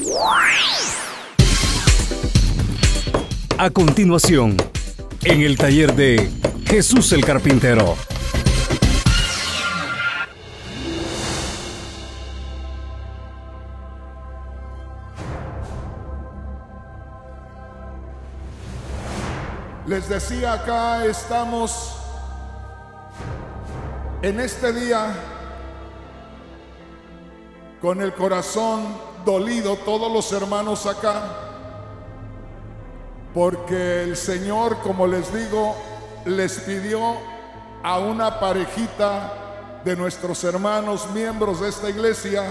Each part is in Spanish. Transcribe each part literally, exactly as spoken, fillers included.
A continuación, en el taller de Jesús el Carpintero. Les decía, acá estamos en este día con el corazón dolido, todos los hermanos acá, porque el Señor, como les digo, les pidió a una parejita de nuestros hermanos, miembros de esta iglesia,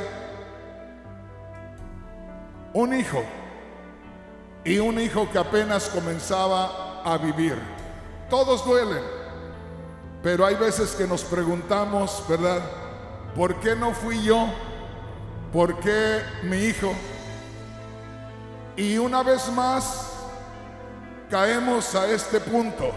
un hijo, y un hijo que apenas comenzaba a vivir. Todos duelen, pero hay veces que nos preguntamos, ¿verdad? ¿Por qué no fui yo? ¿Por qué mi hijo? Y una vez más caemos a este punto.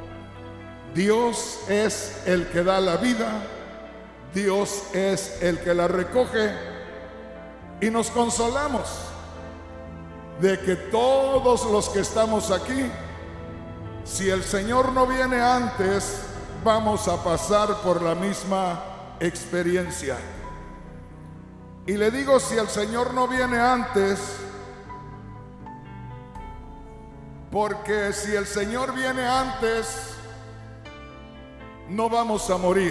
Dios es el que da la vida, Dios es el que la recoge, y nos consolamos de que todos los que estamos aquí, si el Señor no viene antes, vamos a pasar por la misma experiencia. Y le digo, si el Señor no viene antes, porque si el Señor viene antes, no vamos a morir.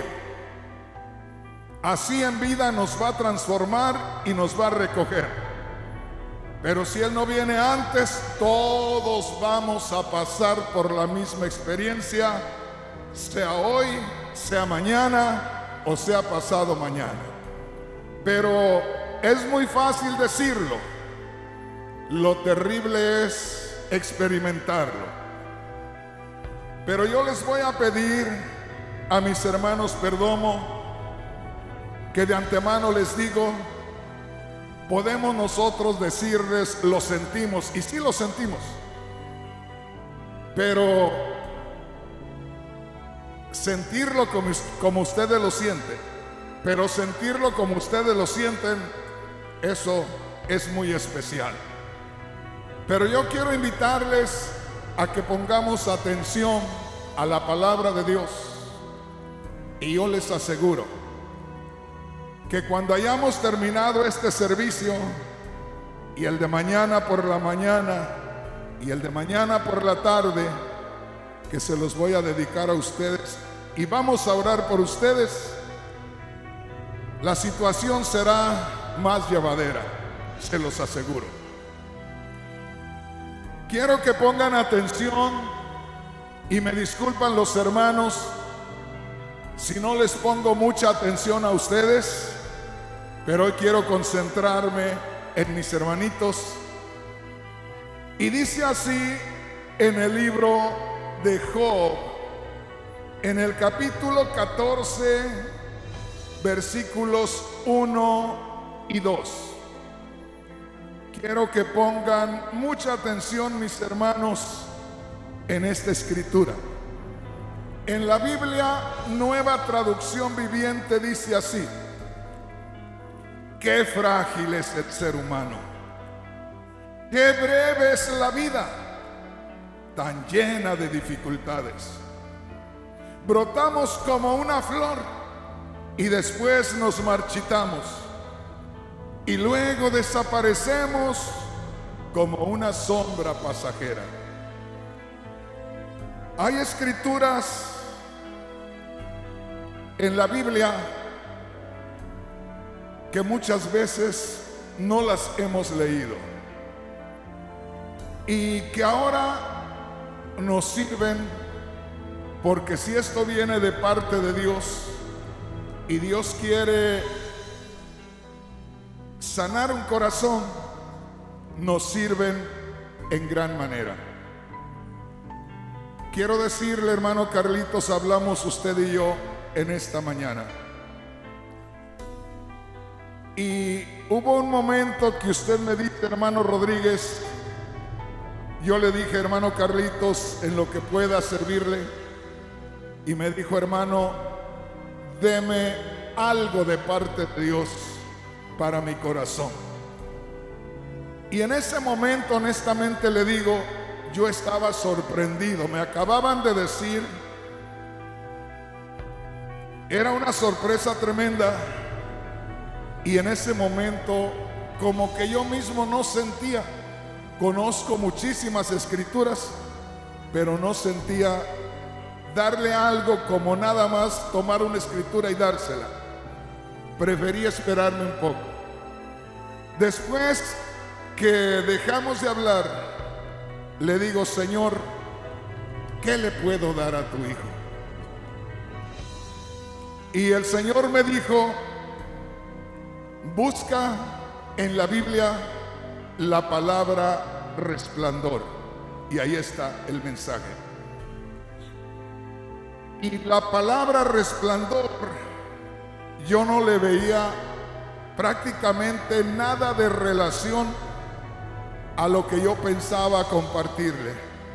Así en vida nos va a transformar y nos va a recoger. Pero si Él no viene antes, todos vamos a pasar por la misma experiencia, sea hoy, sea mañana o sea pasado mañana. Pero es muy fácil decirlo, lo terrible es experimentarlo. Pero yo les voy a pedir a mis hermanos Perdomo que de antemano les digo, podemos nosotros decirles lo sentimos, y sí lo sentimos, pero sentirlo como, como ustedes lo sienten, pero sentirlo como ustedes lo sienten, eso es muy especial. Pero yo quiero invitarles a que pongamos atención a la palabra de Dios, y yo les aseguro que cuando hayamos terminado este servicio, y el de mañana por la mañana y el de mañana por la tarde, que se los voy a dedicar a ustedes y vamos a orar por ustedes, la situación será más llevadera, se los aseguro. Quiero que pongan atención, y me disculpan los hermanos si no les pongo mucha atención a ustedes, pero hoy quiero concentrarme en mis hermanitos. Y dice así en el libro de Job, en el capítulo catorce, versículos uno y dos. Quiero que pongan mucha atención, mis hermanos, en esta escritura. En la Biblia Nueva Traducción Viviente dice así: qué frágil es el ser humano, qué breve es la vida, tan llena de dificultades. Brotamos como una flor y después nos marchitamos, y luego desaparecemos como una sombra pasajera. Hay escrituras en la Biblia que muchas veces no las hemos leído y que ahora nos sirven, porque si esto viene de parte de Dios y Dios quiere sanar un corazón, nos sirven en gran manera. Quiero decirle, hermano Carlitos, hablamos usted y yo en esta mañana, y hubo un momento que usted me dice, hermano Rodríguez, yo le dije, hermano Carlitos, en lo que pueda servirle, y me dijo, hermano, deme algo de parte de Dios para mi corazón. Y en ese momento, honestamente le digo, yo estaba sorprendido. Me acababan de decir, era una sorpresa tremenda. Y en ese momento, como que yo mismo no sentía, conozco muchísimas escrituras, pero no sentía darle algo como nada más tomar una escritura y dársela. Preferí esperarme un poco. Después que dejamos de hablar, le digo, Señor, ¿qué le puedo dar a tu hijo? Y el Señor me dijo, busca en la Biblia la palabra resplandor. Y ahí está el mensaje. Y la palabra resplandor, yo no le veía prácticamente nada de relación a lo que yo pensaba compartirle.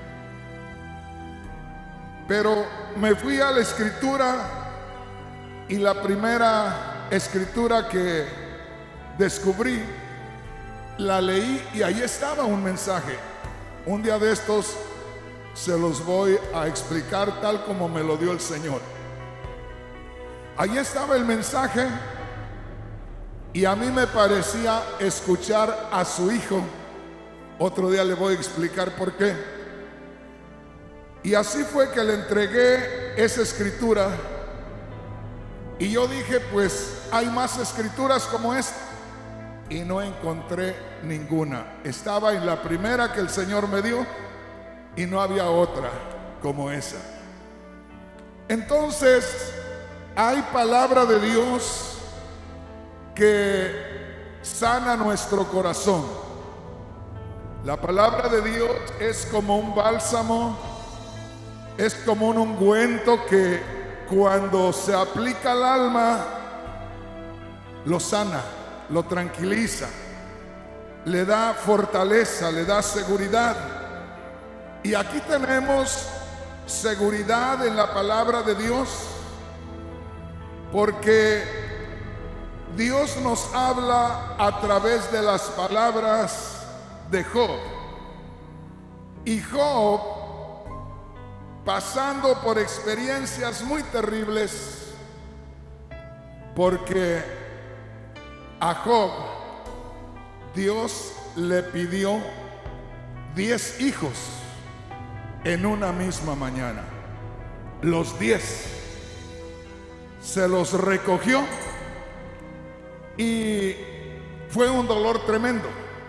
Pero me fui a la escritura, y la primera escritura que descubrí, la leí y ahí estaba un mensaje. Un día de estos se los voy a explicar tal como me lo dio el Señor. Ahí estaba el mensaje y a mí me parecía escuchar a su hijo. Otro día le voy a explicar por qué. Y así fue que le entregué esa escritura. Y yo dije, pues hay más escrituras como esta. Y no encontré ninguna. Estaba en la primera que el Señor me dio y no había otra como esa. Entonces, hay palabra de Dios que sana nuestro corazón. La palabra de Dios es como un bálsamo, es como un ungüento que cuando se aplica al alma, lo sana, lo tranquiliza, le da fortaleza, le da seguridad. Y aquí tenemos seguridad en la palabra de Dios, porque Dios nos habla a través de las palabras de Job. Y Job, pasando por experiencias muy terribles, porque a Job Dios le pidió diez hijos en una misma mañana. Los diez se los recogió y fue un dolor tremendo,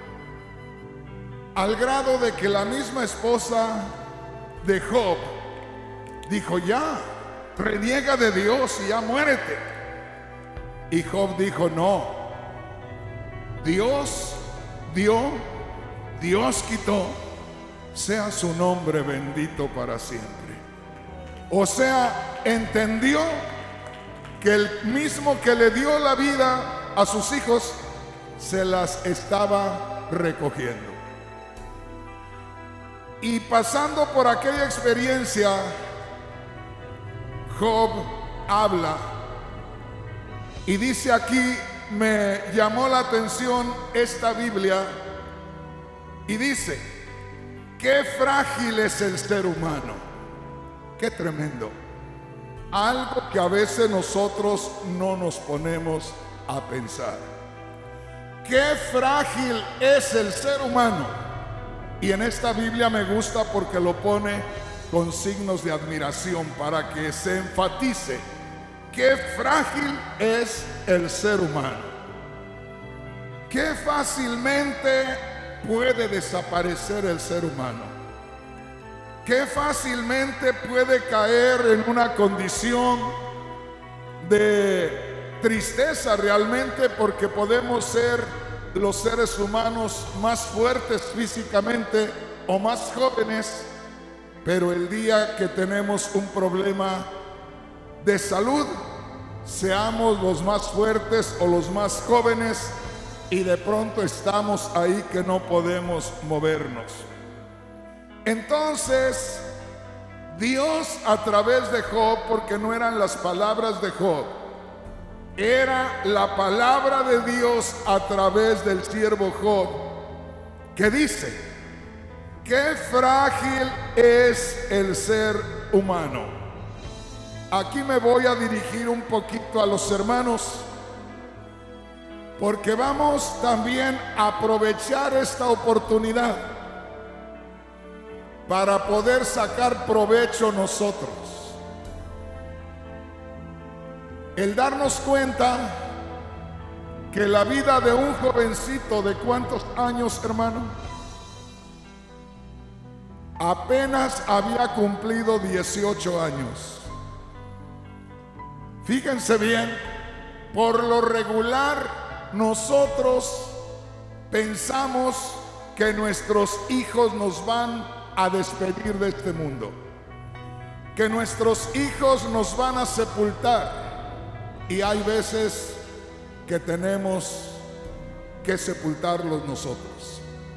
al grado de que la misma esposa de Job dijo, ya, reniega de Dios y ya muérete. Y Job dijo, no, Dios dio, Dios quitó, sea su nombre bendito para siempre. O sea, entendió que el mismo que le dio la vida a sus hijos se las estaba recogiendo. Y pasando por aquella experiencia, Job habla y dice aquí, me llamó la atención esta Biblia, y dice, qué frágil es el ser humano. Qué tremendo. Algo que a veces nosotros no nos ponemos a pensar. Qué frágil es el ser humano. Y en esta Biblia me gusta porque lo pone con signos de admiración para que se enfatice qué frágil es el ser humano. Qué fácilmente puede desaparecer el ser humano. Qué fácilmente puede caer en una condición de tristeza realmente, porque podemos ser los seres humanos más fuertes físicamente o más jóvenes, pero el día que tenemos un problema de salud, seamos los más fuertes o los más jóvenes, y de pronto estamos ahí que no podemos movernos. Entonces, Dios a través de Job, porque no eran las palabras de Job, era la palabra de Dios a través del siervo Job, que dice: qué frágil es el ser humano. Aquí me voy a dirigir un poquito a los hermanos, porque vamos también a aprovechar esta oportunidad para poder sacar provecho nosotros. El darnos cuenta que la vida de un jovencito de cuántos años, hermano, apenas había cumplido dieciocho años. Fíjense bien, por lo regular nosotros pensamos que nuestros hijos nos van a despedir de este mundo, que nuestros hijos nos van a sepultar, y hay veces que tenemos que sepultarlos nosotros.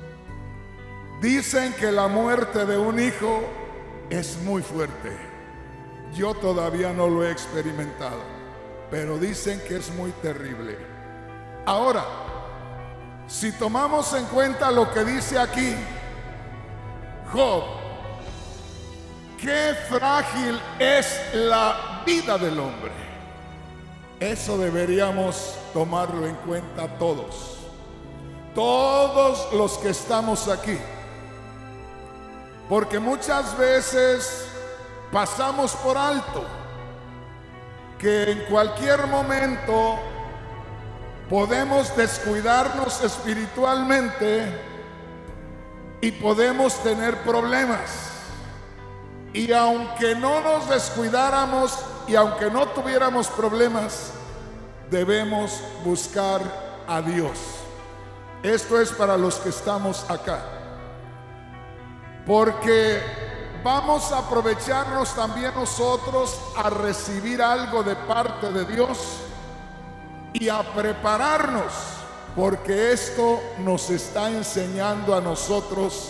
Dicen que la muerte de un hijo es muy fuerte. Yo todavía no lo he experimentado, pero dicen que es muy terrible. Ahora, si tomamos en cuenta lo que dice aquí Job, qué frágil es la vida del hombre. Eso deberíamos tomarlo en cuenta todos, todos los que estamos aquí, porque muchas veces pasamos por alto que en cualquier momento podemos descuidarnos espiritualmente y podemos tener problemas. Y aunque no nos descuidáramos y aunque no tuviéramos problemas, debemos buscar a Dios. Esto es para los que estamos acá, porque vamos a aprovecharnos también nosotros a recibir algo de parte de Dios y a prepararnos, porque esto nos está enseñando a nosotros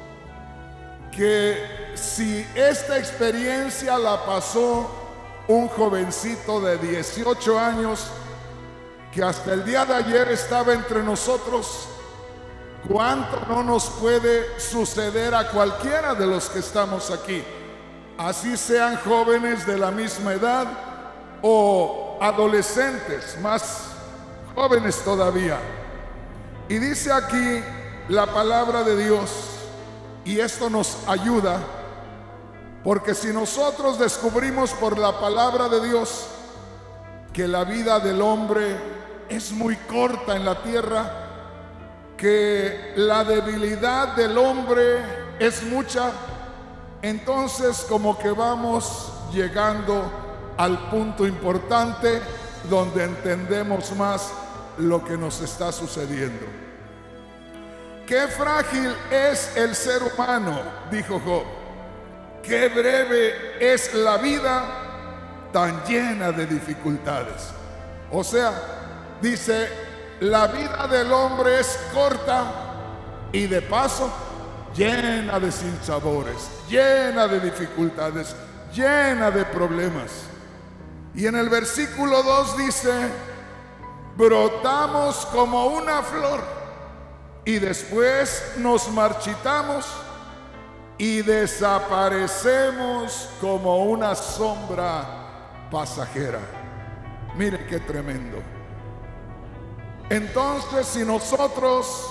que si esta experiencia la pasó un jovencito de dieciocho años, que hasta el día de ayer estaba entre nosotros, ¿cuánto no nos puede suceder a cualquiera de los que estamos aquí? Así sean jóvenes de la misma edad o adolescentes, más jóvenes todavía. Y dice aquí la palabra de Dios, y esto nos ayuda, porque si nosotros descubrimos por la palabra de Dios que la vida del hombre es muy corta en la tierra, que la debilidad del hombre es mucha, entonces como que vamos llegando al punto importante donde entendemos más lo que nos está sucediendo. Qué frágil es el ser humano, dijo Job. Qué breve es la vida, tan llena de dificultades. O sea, dice, la vida del hombre es corta y de paso llena de sinsabores, llena de dificultades, llena de problemas. Y en el versículo dos dice: brotamos como una flor y después nos marchitamos y desaparecemos como una sombra pasajera. Miren qué tremendo. Entonces, si nosotros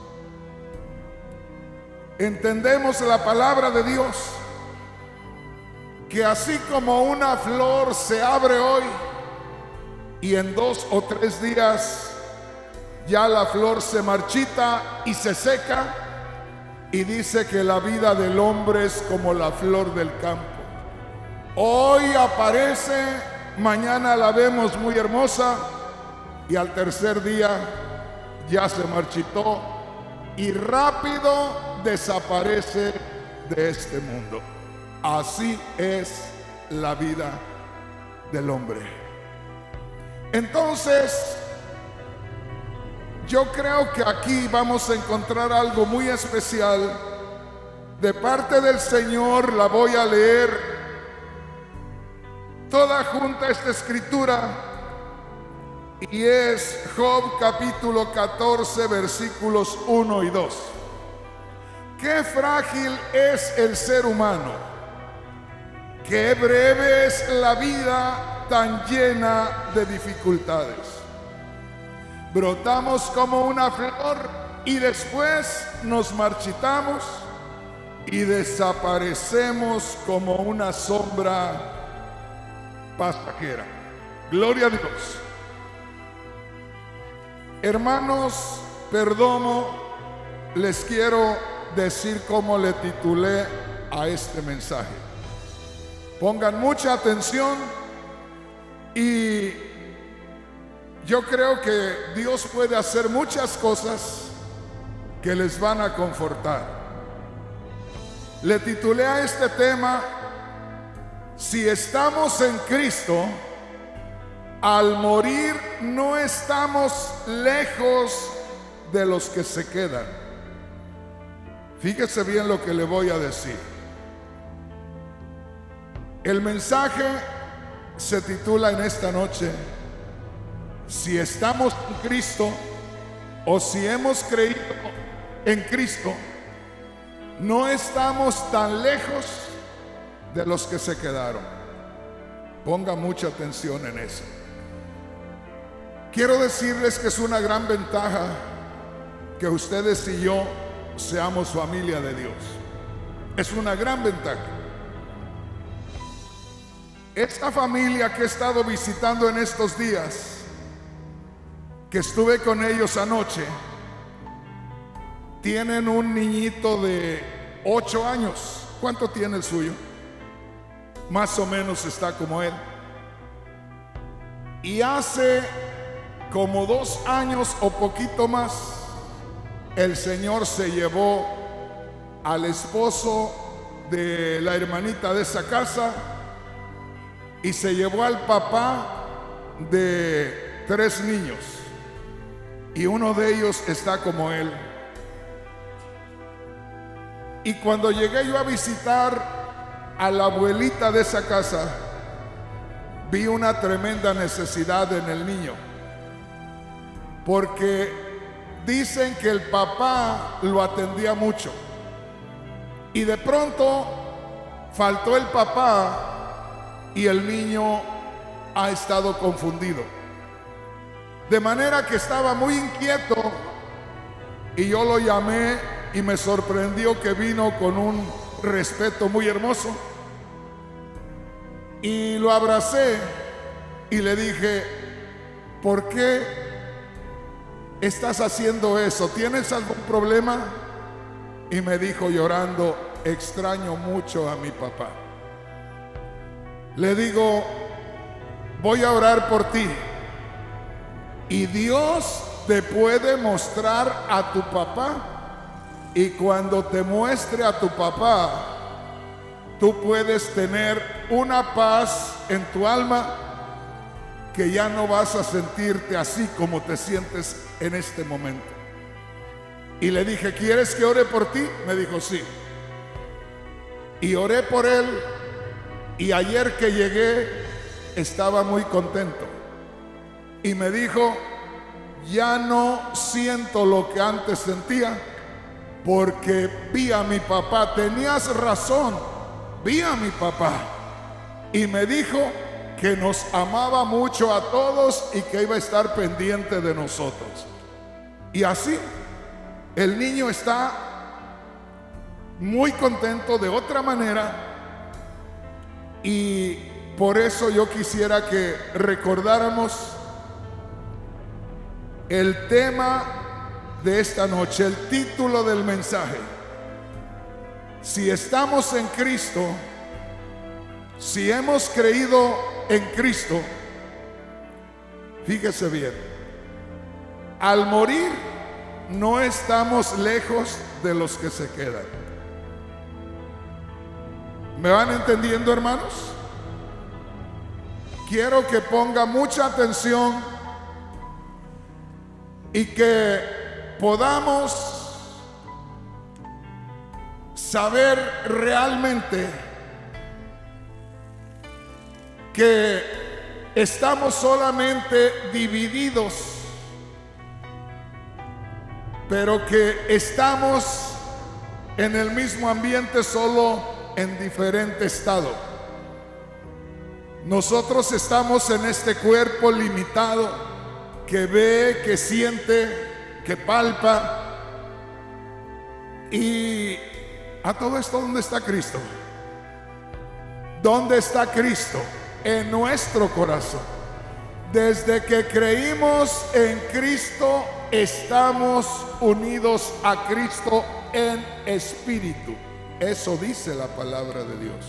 entendemos la palabra de Dios, que así como una flor se abre hoy y en dos o tres días ya la flor se marchita y se seca, y dice que la vida del hombre es como la flor del campo. Hoy aparece, mañana la vemos muy hermosa y al tercer día ya se marchitó y rápido desaparece de este mundo. Así es la vida del hombre. Entonces, yo creo que aquí vamos a encontrar algo muy especial de parte del Señor. La voy a leer toda junta esta escritura, y es Job capítulo catorce versículos uno y dos. Qué frágil es el ser humano, qué breve es la vida tan llena de dificultades. Brotamos como una flor y después nos marchitamos y desaparecemos como una sombra pasajera. Gloria a Dios. Hermanos, Perdomo, les quiero decir cómo le titulé a este mensaje. Pongan mucha atención y yo creo que Dios puede hacer muchas cosas que les van a confortar. Le titulé a este tema: si estamos en Cristo, al morir no estamos lejos de los que se quedan. Fíjese bien lo que le voy a decir. El mensaje se titula en esta noche: si estamos en Cristo, o si hemos creído en Cristo, no estamos tan lejos de los que se quedaron. Ponga mucha atención en eso. Quiero decirles que es una gran ventaja que ustedes y yo seamos familia de Dios. Es una gran ventaja. Esta familia que he estado visitando en estos días, que estuve con ellos anoche, tienen un niñito de ocho años. ¿Cuánto tiene el suyo? Más o menos está como él. Y hace como dos años o poquito más, el Señor se llevó al esposo de la hermanita de esa casa y se llevó al papá de tres niños, y uno de ellos está como él. Y cuando llegué yo a visitar a la abuelita de esa casa, vi una tremenda necesidad en el niño, porque dicen que el papá lo atendía mucho y de pronto faltó el papá y el niño ha estado confundido, de manera que estaba muy inquieto, y yo lo llamé y me sorprendió que vino con un respeto muy hermoso, y lo abracé y le dije: ¿por qué estás haciendo eso? ¿Tienes algún problema? Y me dijo llorando: extraño mucho a mi papá. Le digo: voy a orar por ti y Dios te puede mostrar a tu papá, y cuando te muestre a tu papá, tú puedes tener una paz en tu alma que ya no vas a sentirte así como te sientes en este momento. Y le dije: ¿quieres que ore por ti? Me dijo: sí. Y oré por él, y ayer que llegué estaba muy contento y me dijo: ya no siento lo que antes sentía, porque vi a mi papá. Tenías razón, vi a mi papá, y me dijo que nos amaba mucho a todos y que iba a estar pendiente de nosotros. Y así el niño está muy contento de otra manera, y por eso yo quisiera que recordáramos el tema de esta noche, el título del mensaje: si estamos en Cristo, si hemos creído en Cristo. Fíjese bien, al morir no estamos lejos de los que se quedan. ¿Me van entendiendo, hermanos? Quiero que ponga mucha atención y que podamos saber realmente que estamos solamente divididos, pero que estamos en el mismo ambiente, solo en diferente estado. Nosotros estamos en este cuerpo limitado que ve, que siente, que palpa. Y a todo esto, ¿dónde está Cristo? ¿Dónde está Cristo? En nuestro corazón. Desde que creímos en Cristo, estamos unidos a Cristo en espíritu. Eso dice la palabra de Dios.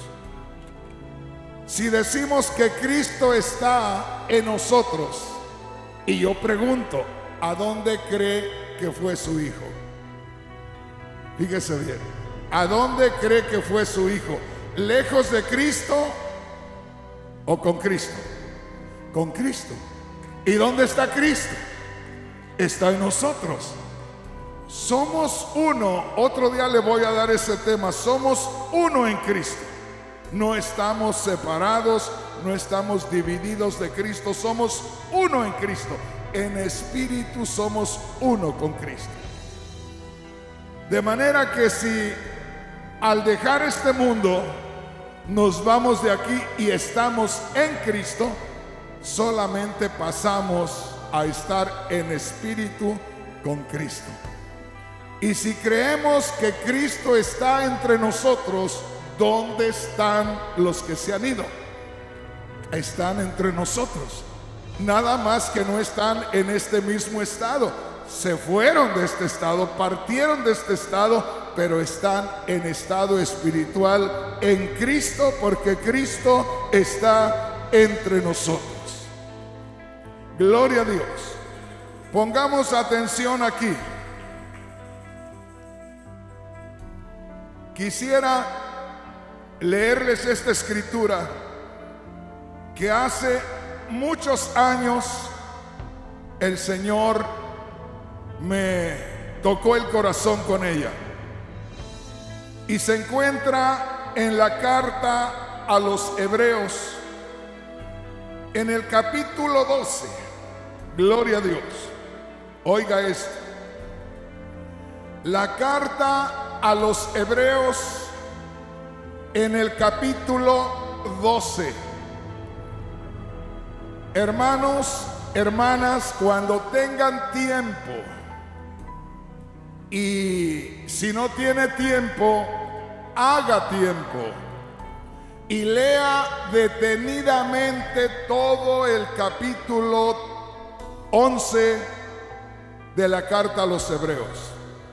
Si decimos que Cristo está en nosotros, y yo pregunto, ¿a dónde cree que fue su Hijo? Fíjese bien, ¿a dónde cree que fue su Hijo? ¿Lejos de Cristo o con Cristo? Con Cristo. ¿Y dónde está Cristo? Está en nosotros. Somos uno. Otro día le voy a dar ese tema. Somos uno en Cristo. No estamos separados, no estamos divididos de Cristo. Somos uno en Cristo. En espíritu somos uno con Cristo. De manera que si al dejar este mundo nos vamos de aquí y estamos en Cristo, solamente pasamos a estar en espíritu con Cristo. Y si creemos que Cristo está entre nosotros, ¿dónde están los que se han ido? Están entre nosotros. Nada más que no están en este mismo estado. Se fueron de este estado, partieron de este estado, pero están en estado espiritual en Cristo, porque Cristo está entre nosotros. Gloria a Dios. Pongamos atención aquí. Quisiera leerles esta escritura que hace muchos años el Señor me tocó el corazón con ella. Y se encuentra en la carta a los Hebreos, en el capítulo doce. Gloria a Dios. Oiga esto. La carta a los Hebreos, en el capítulo doce. Hermanos, hermanas, cuando tengan tiempo, y si no tiene tiempo, haga tiempo y lea detenidamente todo el capítulo once de la carta a los Hebreos.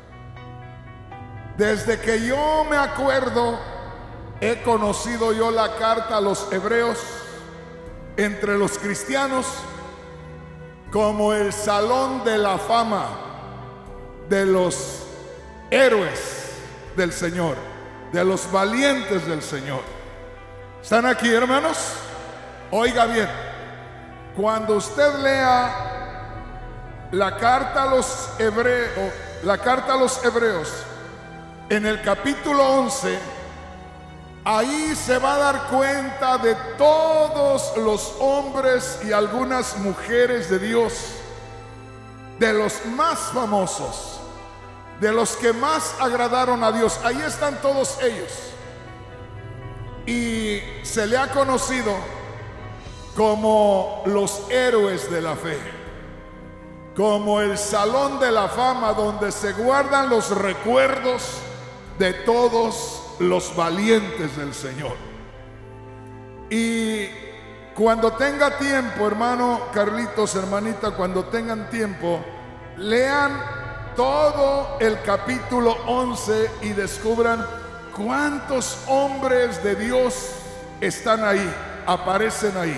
Desde que yo me acuerdo, he conocido yo la carta a los Hebreos entre los cristianos como el salón de la fama de los héroes del Señor, de los valientes del Señor. ¿Están aquí, hermanos? Oiga bien, cuando usted lea la carta a los Hebreos, la carta a los Hebreos, en el capítulo once, ahí se va a dar cuenta de todos los hombres y algunas mujeres de Dios, de los más famosos, de los que más agradaron a Dios. Ahí están todos ellos. Y se le ha conocido como los héroes de la fe, como el salón de la fama donde se guardan los recuerdos de todos los valientes del Señor. Y cuando tenga tiempo, hermano Carlitos, hermanita, cuando tengan tiempo, lean todo el capítulo once y descubran cuántos hombres de Dios están ahí, aparecen ahí.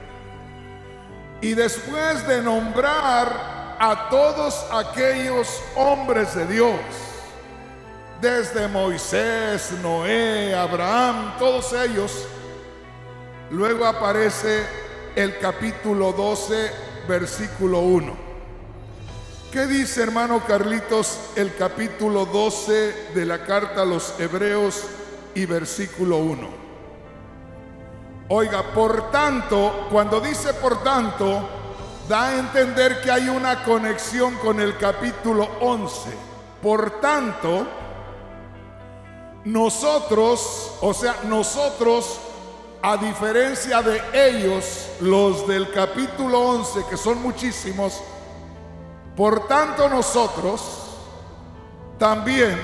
Y después de nombrar a todos aquellos hombres de Dios, desde Moisés, Noé, Abraham, todos ellos, luego aparece el capítulo doce, versículo uno. ¿Qué dice, hermano Carlitos, el capítulo doce de la carta a los Hebreos y versículo uno? Oiga, por tanto, cuando dice por tanto, da a entender que hay una conexión con el capítulo once. Por tanto, nosotros, o sea, nosotros, a diferencia de ellos, los del capítulo once, que son muchísimos, por tanto nosotros también,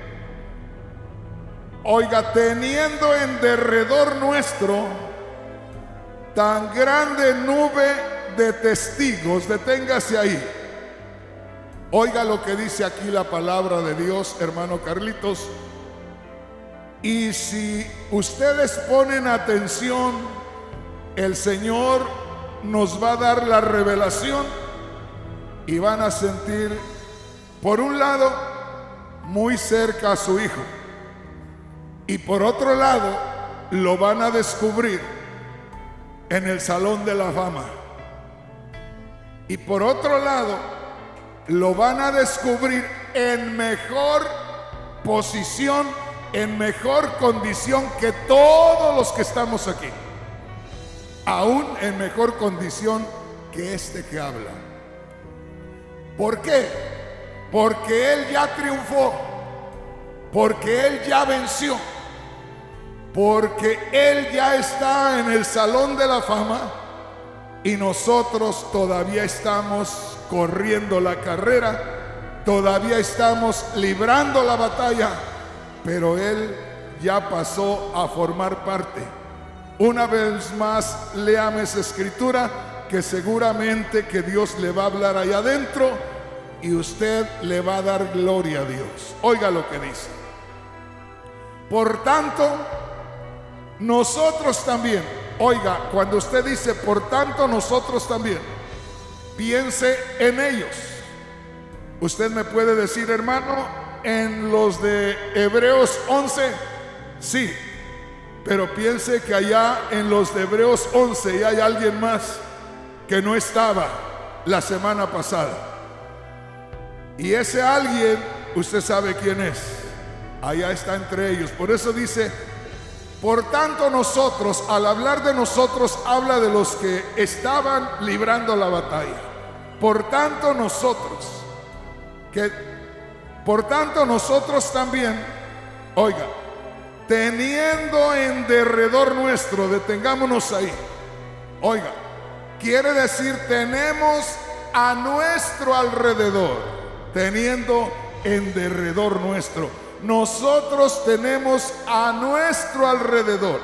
oiga, teniendo en derredor nuestro tan grande nube de testigos, deténgase ahí. Oiga lo que dice aquí la palabra de Dios, hermano Carlitos. Y si ustedes ponen atención, el Señor nos va a dar la revelación y van a sentir, por un lado, muy cerca a su Hijo, y por otro lado, lo van a descubrir en el Salón de la Fama. Y por otro lado, lo van a descubrir en mejor posición, en mejor condición que todos los que estamos aquí, aún en mejor condición que este que habla. ¿Por qué? Porque Él ya triunfó, porque Él ya venció, porque Él ya está en el Salón de la Fama y nosotros todavía estamos corriendo la carrera, todavía estamos librando la batalla, pero Él ya pasó a formar parte. Una vez más, léame esa escritura, que seguramente que Dios le va a hablar allá adentro y usted le va a dar gloria a Dios. Oiga lo que dice. Por tanto, nosotros también, oiga, cuando usted dice por tanto nosotros también, piense en ellos. Usted me puede decir, hermano, en los de Hebreos once, sí, pero piense que allá en los de Hebreos once y hay alguien más que no estaba la semana pasada. Y ese alguien, usted sabe quién es. Allá está entre ellos. Por eso dice, por tanto nosotros, al hablar de nosotros, habla de los que estaban librando la batalla. Por tanto nosotros, que por tanto nosotros también, oiga, teniendo en derredor nuestro, detengámonos ahí, oiga, quiere decir tenemos a nuestro alrededor, teniendo en derredor nuestro, nosotros tenemos a nuestro alrededor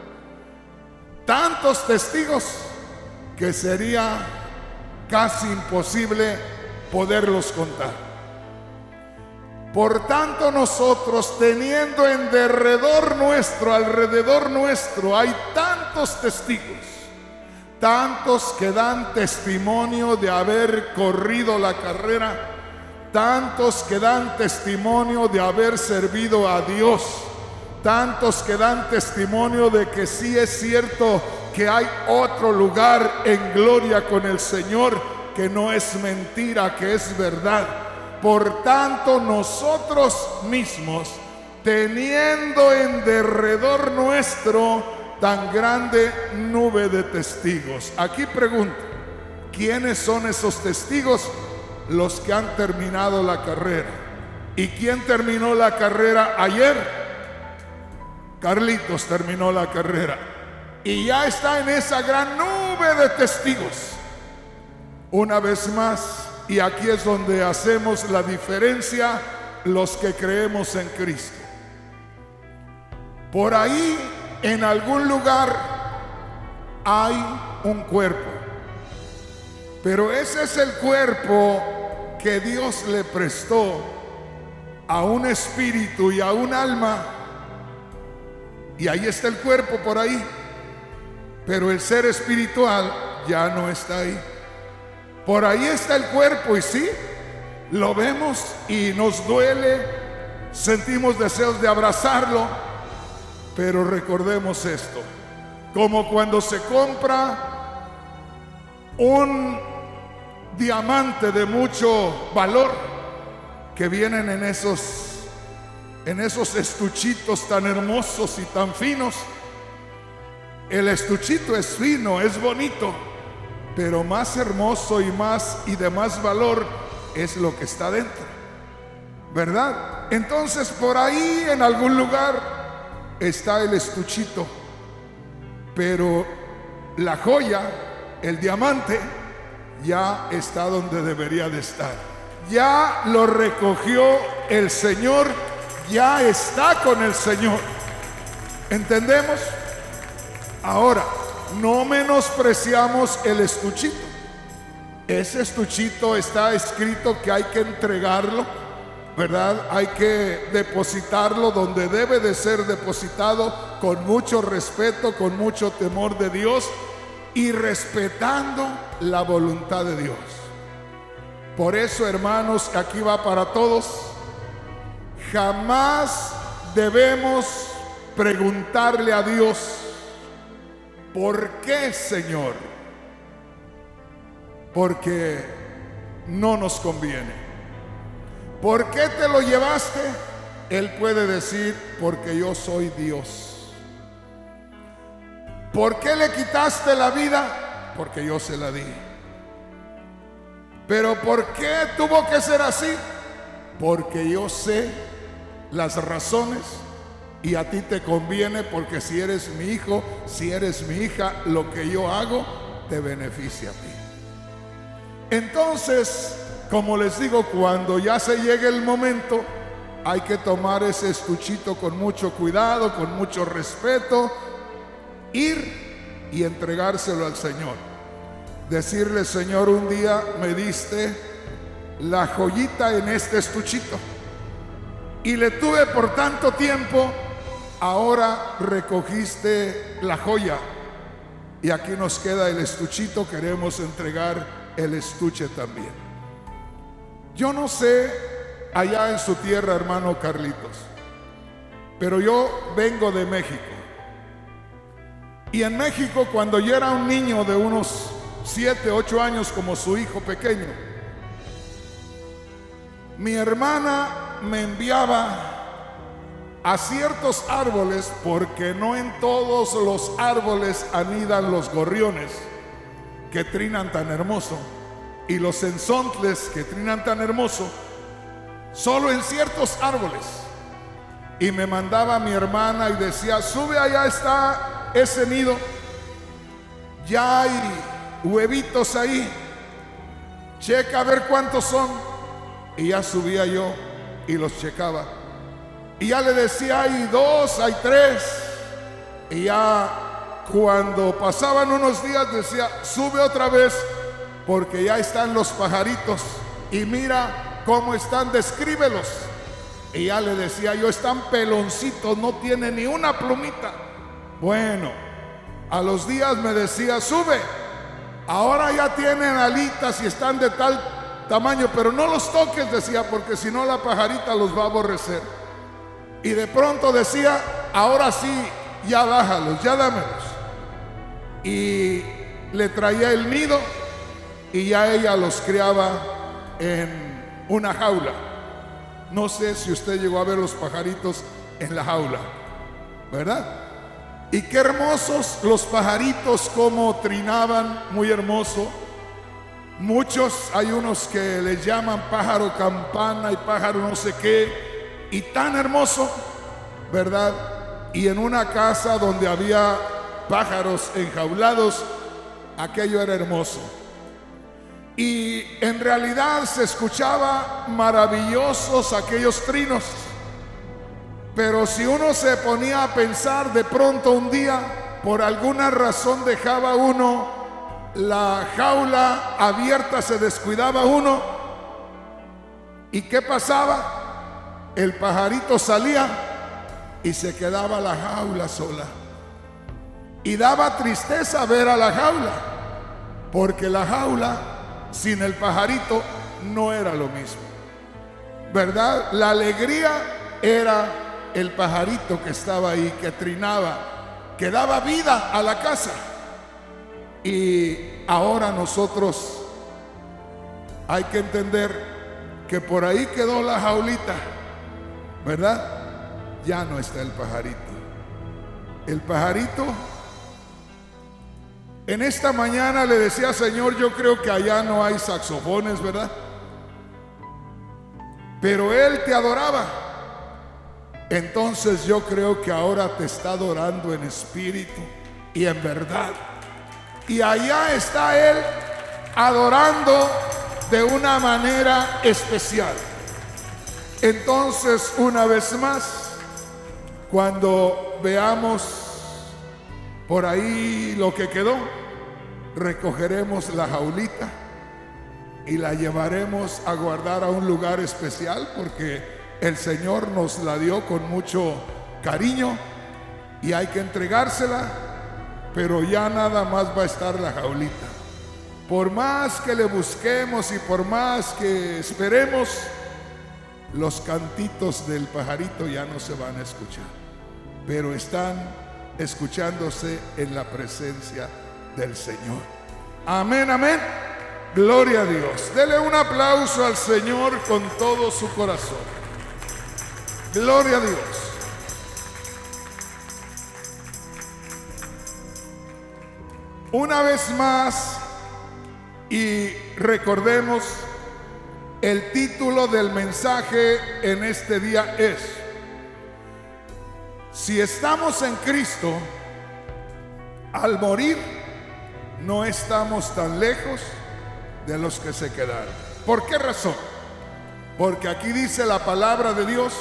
tantos testigos que sería casi imposible poderlos contar. Por tanto nosotros, teniendo en derredor nuestro, alrededor nuestro, hay tantos testigos, tantos que dan testimonio de haber corrido la carrera, tantos que dan testimonio de haber servido a Dios, tantos que dan testimonio de que sí es cierto que hay otro lugar en gloria con el Señor, que no es mentira, que es verdad. Por tanto, nosotros mismos, teniendo en derredor nuestro tan grande nube de testigos. Aquí pregunto, ¿quiénes son esos testigos? Los que han terminado la carrera. ¿Y quién terminó la carrera ayer? Carlitos terminó la carrera. Y ya está en esa gran nube de testigos. Una vez más, y aquí es donde hacemos la diferencia los que creemos en Cristo. Por ahí, en algún lugar, hay un cuerpo. Pero ese es el cuerpo que Dios le prestó a un espíritu y a un alma. Y ahí está el cuerpo por ahí. Pero el ser espiritual ya no está ahí. Por ahí está el cuerpo y sí, lo vemos y nos duele, sentimos deseos de abrazarlo, pero recordemos esto, como cuando se compra un diamante de mucho valor que vienen en esos, en esos estuchitos tan hermosos y tan finos. El estuchito es fino, es bonito, pero más hermoso y más y de más valor es lo que está dentro. ¿verdad? Entonces por ahí en algún lugar está el estuchito, pero la joya, el diamante, ya está donde debería de estar. Ya lo recogió el Señor, ya está con el Señor. ¿Entendemos? Ahora, no menospreciamos el estuchito. Ese estuchito está escrito que hay que entregarlo, ¿verdad? Hay que depositarlo donde debe de ser depositado, con mucho respeto, con mucho temor de Dios y respetando la voluntad de Dios. Por eso, hermanos, aquí va para todos. Jamás debemos preguntarle a Dios: ¿por qué, Señor? Porque no nos conviene. ¿Por qué te lo llevaste? Él puede decir: porque yo soy Dios. ¿Por qué le quitaste la vida? Porque yo se la di. ¿Pero por qué tuvo que ser así? Porque yo sé las razones y a ti te conviene, porque si eres mi hijo, si eres mi hija, lo que yo hago te beneficia a ti. Entonces, como les digo, cuando ya se llegue el momento, hay que tomar ese estuchito con mucho cuidado, con mucho respeto, ir y entregárselo al Señor. Decirle: Señor, un día me diste la joyita en este estuchito y le tuve por tanto tiempo, ahora recogiste la joya y aquí nos queda el estuchito, queremos entregar el estuche también. Yo no sé allá en su tierra, hermano Carlitos, pero yo vengo de México. Y en México, cuando yo era un niño de unos siete, ocho años, como su hijo pequeño, mi hermana me enviaba a ciertos árboles, porque no en todos los árboles anidan los gorriones que trinan tan hermoso, y los zenzontles que trinan tan hermoso, solo en ciertos árboles. Y me mandaba mi hermana y decía: sube, allá está ese nido, ya hay huevitos ahí, checa a ver cuántos son. Y ya subía yo y los checaba, y ya le decía: hay dos, hay tres. Y ya cuando pasaban unos días decía: sube otra vez, porque ya están los pajaritos, y mira cómo están, descríbelos. Y ya le decía yo: están peloncitos, no tienen ni una plumita. Bueno, a los días me decía: sube, ahora ya tienen alitas y están de tal tamaño, pero no los toques, decía, porque si no la pajarita los va a aborrecer. Y de pronto decía: ahora sí, ya bájalos, ya dámelos. Y le traía el nido y ya ella los criaba en una jaula. No sé si usted llegó a ver los pajaritos en la jaula, ¿verdad? Y qué hermosos los pajaritos, como trinaban, muy hermoso. Muchos, hay unos que les llaman pájaro campana y pájaro no sé qué, y tan hermoso, ¿verdad? Y en una casa donde había pájaros enjaulados, aquello era hermoso. Y en realidad se escuchaba maravillosos aquellos trinos. Pero si uno se ponía a pensar, de pronto un día, por alguna razón dejaba uno la jaula abierta, se descuidaba uno, ¿y qué pasaba? El pajarito salía y se quedaba la jaula sola. Y daba tristeza ver a la jaula, porque la jaula sin el pajarito no era lo mismo, ¿verdad? La alegría era el pajarito que estaba ahí, que trinaba, que daba vida a la casa. Y ahora nosotros hay que entender que por ahí quedó la jaulita, ¿verdad? Ya no está el pajarito. El pajarito, en esta mañana le decía: Señor, yo creo que allá no hay saxofones, ¿verdad? pero él te adoraba. Entonces yo creo que ahora te está adorando en espíritu y en verdad. Y allá está él adorando de una manera especial. Entonces, una vez más, cuando veamos por ahí lo que quedó, recogeremos la jaulita y la llevaremos a guardar a un lugar especial, porque el Señor nos la dio con mucho cariño y hay que entregársela, pero ya nada más va a estar la jaulita. Por más que le busquemos y por más que esperemos, los cantitos del pajarito ya no se van a escuchar, pero están escuchándose en la presencia del Señor. Amén, amén. Gloria a Dios. Dele un aplauso al Señor con todo su corazón. Gloria a Dios. Una vez más, y recordemos, el título del mensaje en este día es: si estamos en Cristo, al morir no estamos tan lejos de los que se quedaron. ¿Por qué razón? Porque aquí dice la palabra de Dios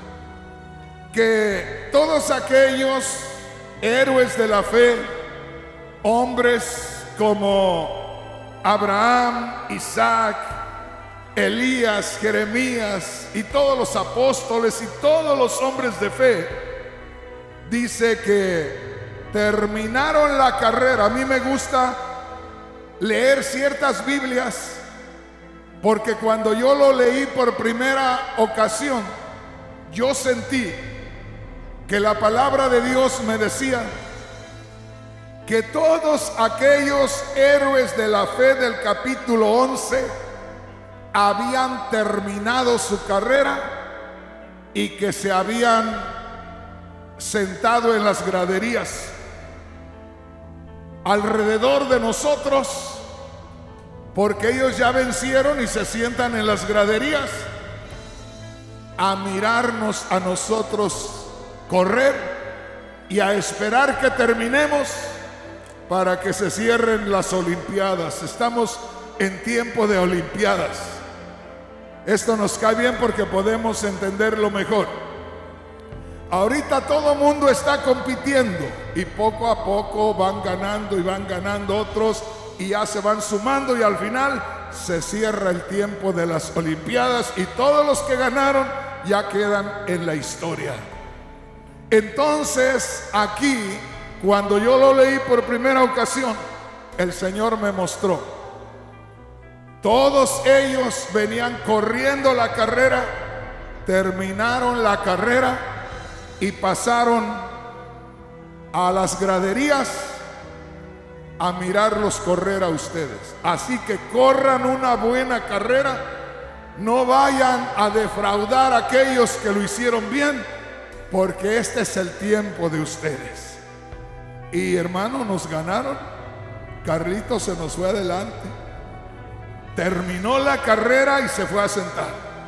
que todos aquellos héroes de la fe, hombres como Abraham, Isaac, Elías, Jeremías y todos los apóstoles y todos los hombres de fe, dice que terminaron la carrera. A mí me gusta leer ciertas Biblias, porque cuando yo lo leí por primera ocasión, yo sentí que la palabra de Dios me decía que todos aquellos héroes de la fe del capítulo once habían terminado su carrera y que se habían sentado en las graderías. Alrededor de nosotros, porque ellos ya vencieron y se sientan en las graderías a mirarnos a nosotros correr y a esperar que terminemos para que se cierren las Olimpiadas. Estamos en tiempo de Olimpiadas. Esto nos cae bien porque podemos entenderlo mejor. Ahorita todo mundo está compitiendo y poco a poco van ganando y van ganando otros y ya se van sumando, y al final se cierra el tiempo de las Olimpiadas y todos los que ganaron ya quedan en la historia. Entonces aquí, cuando yo lo leí por primera ocasión, el Señor me mostró: todos ellos venían corriendo la carrera, terminaron la carrera y pasaron a las graderías a mirarlos correr a ustedes. Así que corran una buena carrera, no vayan a defraudar a aquellos que lo hicieron bien, porque este es el tiempo de ustedes. Y hermano, nos ganaron. Carlitos se nos fue adelante, terminó la carrera y se fue a sentar.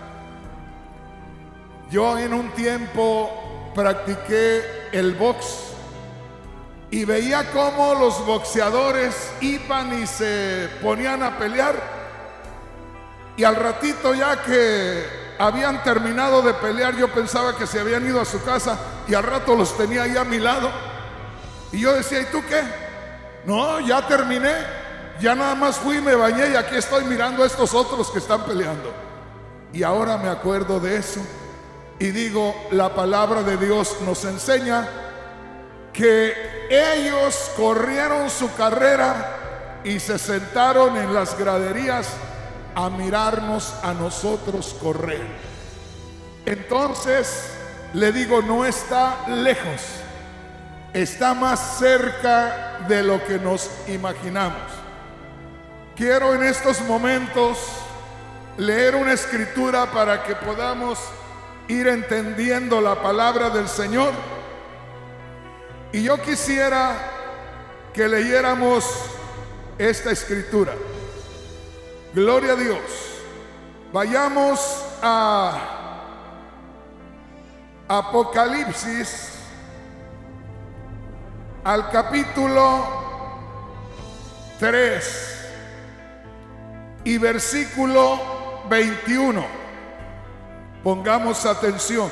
Yo en un tiempo practiqué el box y veía cómo los boxeadores iban y se ponían a pelear, y al ratito, ya que habían terminado de pelear, yo pensaba que se habían ido a su casa, y al rato los tenía ahí a mi lado y yo decía: ¿y tú qué? No, ya terminé, ya nada más fui y me bañé y aquí estoy mirando a estos otros que están peleando. Y ahora me acuerdo de eso y digo, la palabra de Dios nos enseña que ellos corrieron su carrera y se sentaron en las graderías a mirarnos a nosotros correr. Entonces le digo, no está lejos, está más cerca de lo que nos imaginamos. Quiero en estos momentos leer una escritura para que podamos ir entendiendo la palabra del Señor. Y yo quisiera que leyéramos esta escritura. Gloria a Dios. Vayamos a Apocalipsis, al capítulo tres y versículo veintiuno. Pongamos atención.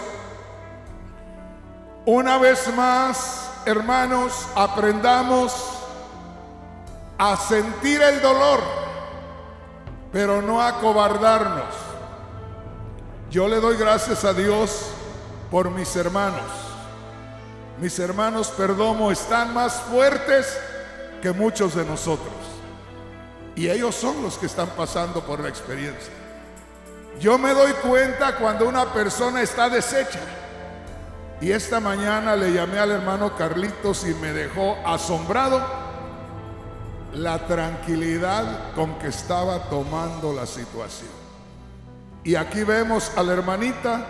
Una vez más, hermanos, aprendamos a sentir el dolor, pero no a acobardarnos. Yo le doy gracias a Dios por mis hermanos. Mis hermanos Perdomo están más fuertes que muchos de nosotros, y ellos son los que están pasando por la experiencia. Yo me doy cuenta cuando una persona está deshecha, y esta mañana le llamé al hermano Carlitos y me dejó asombrado la tranquilidad con que estaba tomando la situación. Y aquí vemos a la hermanita.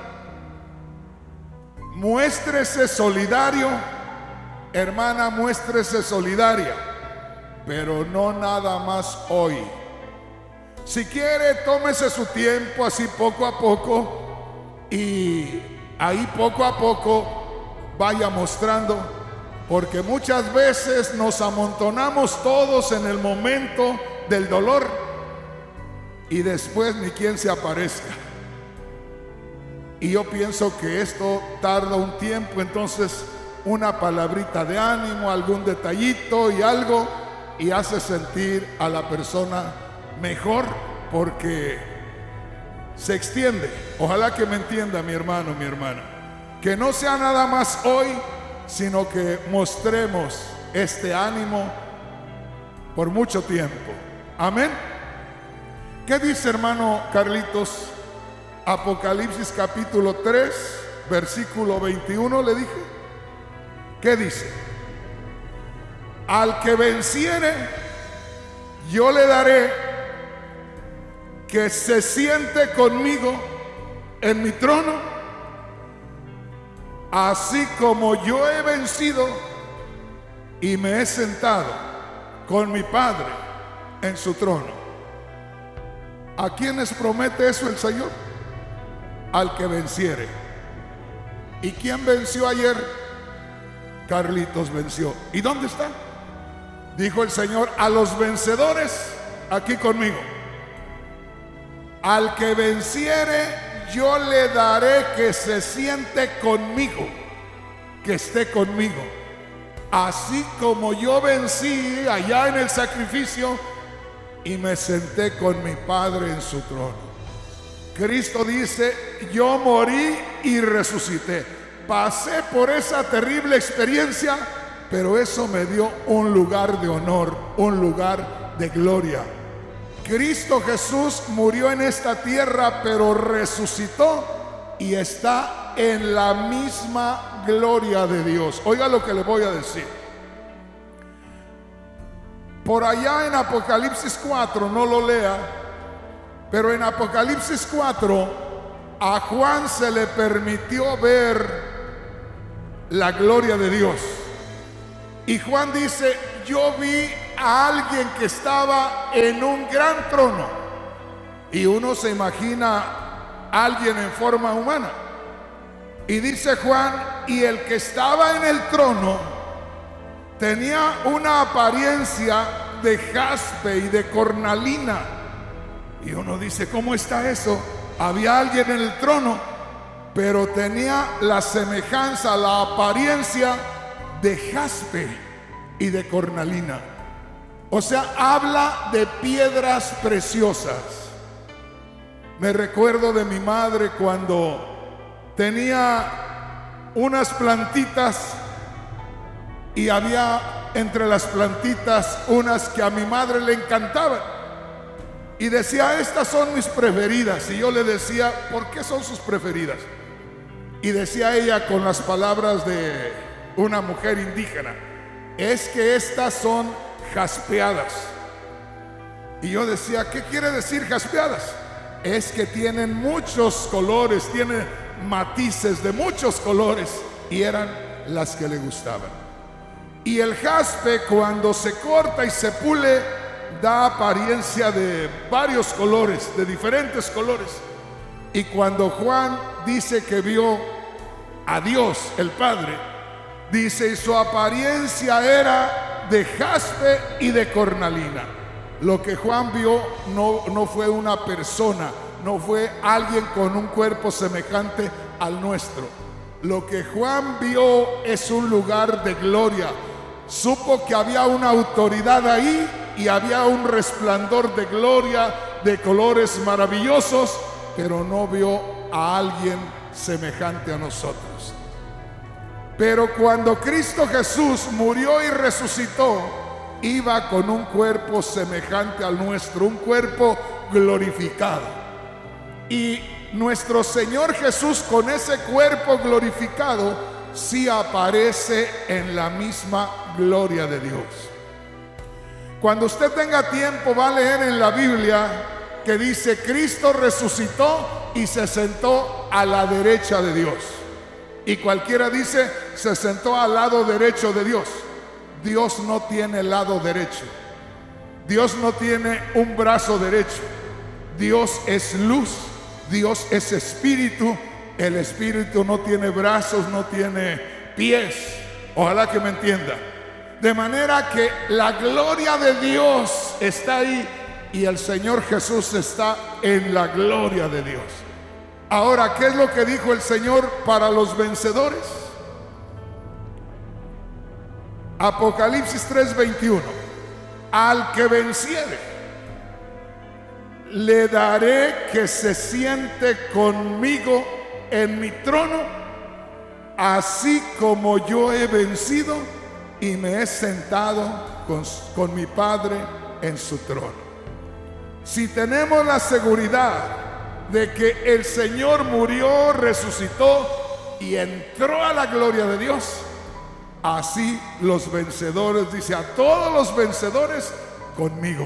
Muéstrese solidario, hermana, muéstrese solidaria, pero no nada más hoy. Si quiere, tómese su tiempo, así poco a poco, y ahí poco a poco vaya mostrando, porque muchas veces nos amontonamos todos en el momento del dolor y después ni quien se aparezca. Y yo pienso que esto tarda un tiempo, entonces una palabrita de ánimo, algún detallito y algo, y hace sentir a la persona mejor, porque se extiende. Ojalá que me entienda mi hermano, mi hermana, que no sea nada más hoy, sino que mostremos este ánimo por mucho tiempo. Amén. ¿Qué dice, hermano Carlitos? Apocalipsis capítulo tres, versículo veintiuno, le dije. ¿Qué dice? Al que venciere, yo le daré que se siente conmigo en mi trono, así como yo he vencido y me he sentado con mi Padre en su trono. ¿A quiénes promete eso el Señor? Al que venciere. ¿Y quién venció ayer? Carlitos venció. ¿Y dónde está? Dijo el Señor: a los vencedores aquí conmigo. Al que venciere, yo le daré que se siente conmigo, que esté conmigo, así como yo vencí allá en el sacrificio y me senté con mi Padre en su trono. Cristo dice: yo morí y resucité. Pasé por esa terrible experiencia, pero eso me dio un lugar de honor, un lugar de gloria. Cristo Jesús murió en esta tierra, pero resucitó y está en la misma gloria de Dios. Oiga lo que le voy a decir. Por allá en Apocalipsis cuatro, no lo lea, pero en Apocalipsis cuatro a Juan se le permitió ver la gloria de Dios. Y Juan dice: yo vi a alguien que estaba en un gran trono. Y uno se imagina a alguien en forma humana. Y dice Juan: y el que estaba en el trono tenía una apariencia de jaspe y de cornalina. Y uno dice: ¿cómo está eso? Había alguien en el trono, pero tenía la semejanza, la apariencia de jaspe y de cornalina. O sea, habla de piedras preciosas. Me recuerdo de mi madre cuando tenía unas plantitas y había entre las plantitas unas que a mi madre le encantaban. Y decía: estas son mis preferidas. Y yo le decía: ¿por qué son sus preferidas? Y decía ella con las palabras de una mujer indígena: es que estas son jaspeadas. Y yo decía: ¿qué quiere decir jaspeadas? Es que tienen muchos colores, tienen matices de muchos colores, y eran las que le gustaban. Y el jaspe, cuando se corta y se pule, da apariencia de varios colores, de diferentes colores. Y cuando Juan dice que vio a Dios, el Padre, dice, y su apariencia era de jaspe y de cornalina. Lo que Juan vio no, no fue una persona, no fue alguien con un cuerpo semejante al nuestro. Lo que Juan vio es un lugar de gloria. Supo que había una autoridad ahí y había un resplandor de gloria, de colores maravillosos, pero no vio a alguien semejante a nosotros. Pero cuando Cristo Jesús murió y resucitó, iba con un cuerpo semejante al nuestro, un cuerpo glorificado. Y nuestro Señor Jesús, con ese cuerpo glorificado, sí aparece en la misma gloria de Dios. Cuando usted tenga tiempo, va a leer en la Biblia que dice: Cristo resucitó y se sentó a la derecha de Dios. Y cualquiera dice: se sentó al lado derecho de Dios. Dios no tiene lado derecho. Dios no tiene un brazo derecho. Dios es luz. Dios es espíritu. El espíritu no tiene brazos, no tiene pies. Ojalá que me entienda. De manera que la gloria de Dios está ahí y el Señor Jesús está en la gloria de Dios. Ahora, ¿qué es lo que dijo el Señor para los vencedores? Apocalipsis tres veintiuno. Al que venciere, le daré que se siente conmigo en mi trono, así como yo he vencido y me he sentado con, con mi Padre en su trono. Si tenemos la seguridad de que el Señor murió, resucitó y entró a la gloria de Dios, así los vencedores, dice, a todos los vencedores conmigo.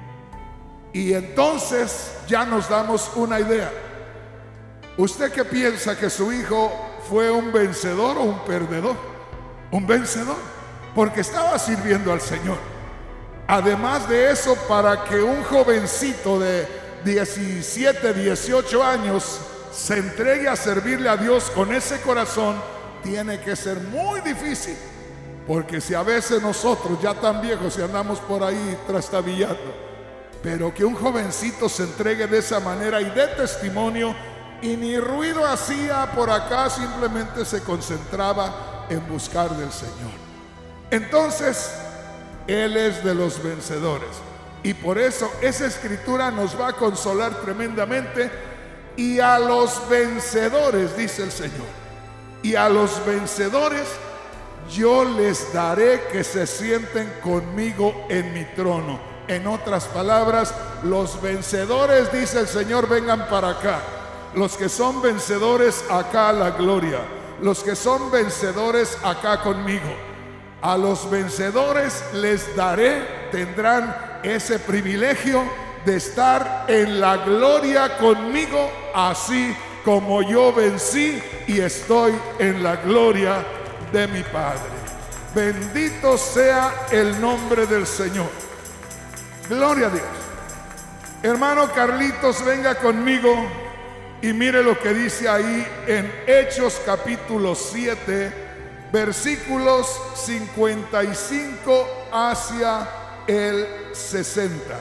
Y entonces ya nos damos una idea. ¿Usted qué piensa, que su hijo fue un vencedor o un perdedor? Un vencedor, porque estaba sirviendo al Señor. Además de eso, para que un jovencito de diecisiete, dieciocho años se entregue a servirle a Dios con ese corazón, tiene que ser muy difícil. Porque si a veces nosotros ya tan viejos y andamos por ahí trastabillando, pero que un jovencito se entregue de esa manera y dé testimonio, y ni ruido hacía por acá, simplemente se concentraba en buscar del Señor. Entonces, Él es de los vencedores. Y por eso esa escritura nos va a consolar tremendamente. Y a los vencedores, dice el Señor, y a los vencedores yo les daré que se sienten conmigo en mi trono. En otras palabras, los vencedores, dice el Señor, vengan para acá. Los que son vencedores, acá a la gloria. Los que son vencedores, acá conmigo. A los vencedores les daré, tendrán ese privilegio de estar en la gloria conmigo, así como yo vencí y estoy en la gloria de mi Padre. Bendito sea el nombre del Señor. Gloria a Dios. Hermano Carlitos, venga conmigo y mire lo que dice ahí en Hechos capítulo siete, versículos cincuenta y cinco hacia el sesenta.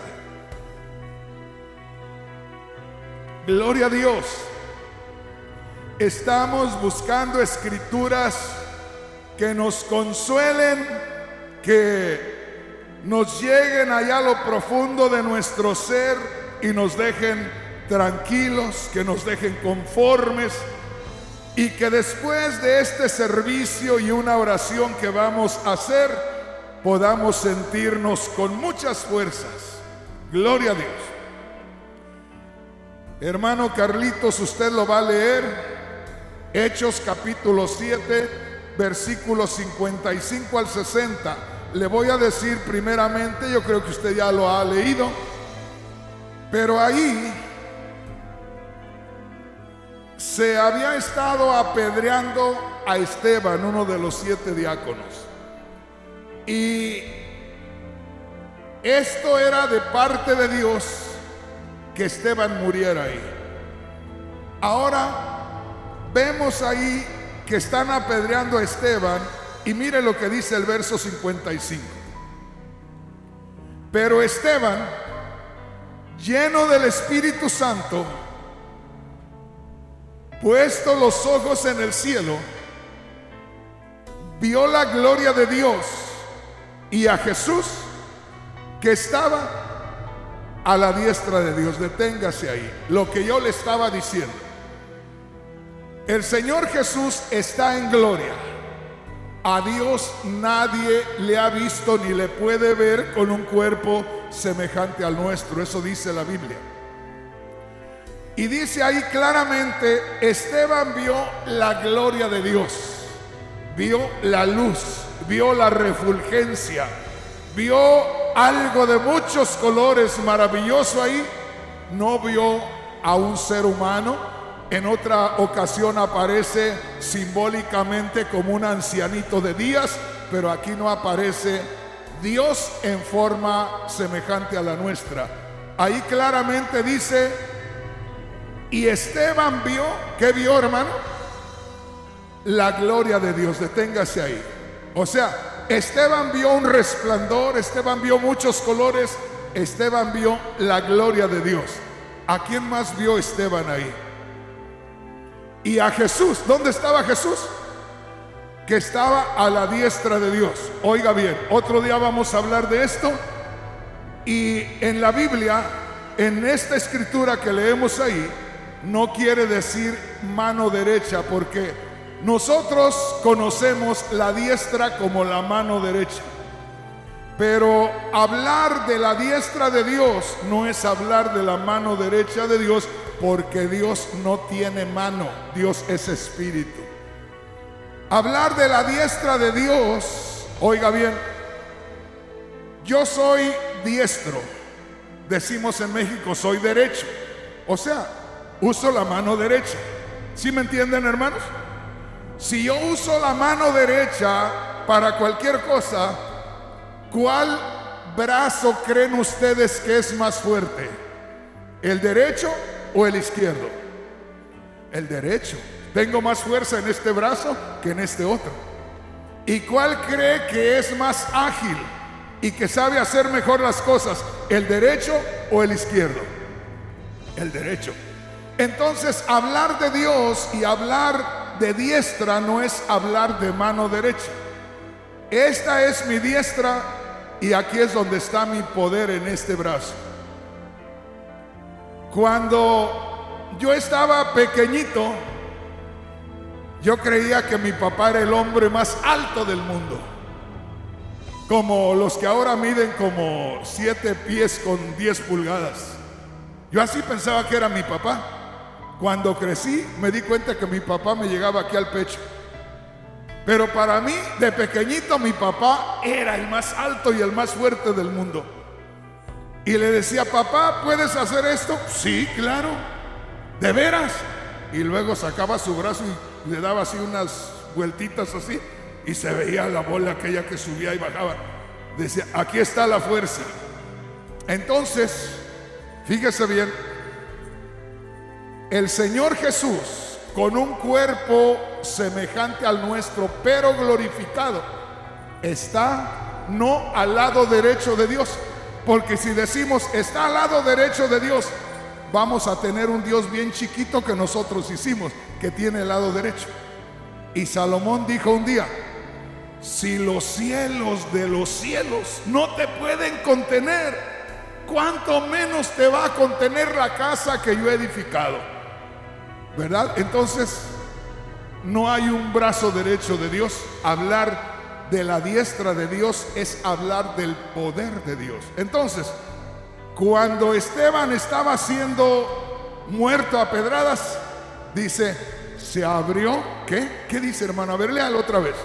Gloria a Dios. Estamos buscando escrituras que nos consuelen, que nos lleguen allá a lo profundo de nuestro ser y nos dejen tranquilos, que nos dejen conformes, y que después de este servicio y una oración que vamos a hacer, podamos sentirnos con muchas fuerzas. Gloria a Dios. Hermano Carlitos, usted lo va a leer. Hechos capítulo siete, versículos cincuenta y cinco al sesenta. Le voy a decir primeramente, yo creo que usted ya lo ha leído, pero ahí se había estado apedreando a Esteban, uno de los siete diáconos, y esto era de parte de Dios, que Esteban muriera ahí. Ahora vemos ahí que están apedreando a Esteban y mire lo que dice el verso cincuenta y cinco. Pero Esteban, lleno del Espíritu Santo, puesto los ojos en el cielo, vio la gloria de Dios y a Jesús que estaba a la diestra de Dios. Deténgase ahí, lo que yo le estaba diciendo. El Señor Jesús está en gloria. A Dios nadie le ha visto ni le puede ver con un cuerpo semejante al nuestro. Eso dice la Biblia. Y dice ahí claramente, Esteban vio la gloria de Dios, vio la luz, vio la refulgencia, vio algo de muchos colores maravilloso ahí. No vio a un ser humano. En otra ocasión aparece simbólicamente como un ancianito de días, pero aquí no aparece Dios en forma semejante a la nuestra. Ahí claramente dice, y Esteban vio, ¿qué vio, hermano? La gloria de Dios. Deténgase ahí. O sea, Esteban vio un resplandor, Esteban vio muchos colores, Esteban vio la gloria de Dios. ¿A quién más vio Esteban ahí? Y a Jesús. ¿Dónde estaba Jesús? Que estaba a la diestra de Dios. Oiga bien, otro día vamos a hablar de esto. Y en la Biblia, en esta escritura que leemos ahí, no quiere decir mano derecha, porque nosotros conocemos la diestra como la mano derecha. Pero hablar de la diestra de Dios no es hablar de la mano derecha de Dios, porque Dios no tiene mano, Dios es espíritu. Hablar de la diestra de Dios, oiga bien, yo soy diestro, decimos en México, soy derecho, o sea, uso la mano derecha. ¿Sí me entienden, hermanos? Si yo uso la mano derecha para cualquier cosa, ¿cuál brazo creen ustedes que es más fuerte? ¿El derecho o el izquierdo? El derecho. Tengo más fuerza en este brazo que en este otro. ¿Y cuál cree que es más ágil y que sabe hacer mejor las cosas? ¿El derecho o el izquierdo? El derecho. Entonces, hablar de Dios y hablar de diestra no es hablar de mano derecha. Esta es mi diestra y aquí es donde está mi poder, en este brazo. Cuando yo estaba pequeñito, yo creía que mi papá era el hombre más alto del mundo, como los que ahora miden como siete pies con diez pulgadas. Yo así pensaba que era mi papá. Cuando crecí me di cuenta que mi papá me llegaba aquí al pecho. Pero para mí, de pequeñito, mi papá era el más alto y el más fuerte del mundo. Y le decía, papá, ¿puedes hacer esto? Sí, claro. ¿De veras? Y luego sacaba su brazo y le daba así unas vueltitas así, y se veía la bola aquella que subía y bajaba. Decía, aquí está la fuerza. Entonces, fíjese bien, el Señor Jesús, con un cuerpo semejante al nuestro, pero glorificado, está no al lado derecho de Dios. Porque si decimos está al lado derecho de Dios, vamos a tener un Dios bien chiquito que nosotros hicimos, que tiene el lado derecho. Y Salomón dijo un día, si los cielos de los cielos no te pueden contener, ¿cuánto menos te va a contener la casa que yo he edificado? ¿Verdad? Entonces, no hay un brazo derecho de Dios. Hablar de la diestra de Dios es hablar del poder de Dios. Entonces, cuando Esteban estaba siendo muerto a pedradas, dice, se abrió, ¿qué? ¿Qué dice, hermano? A ver, léalo otra vez.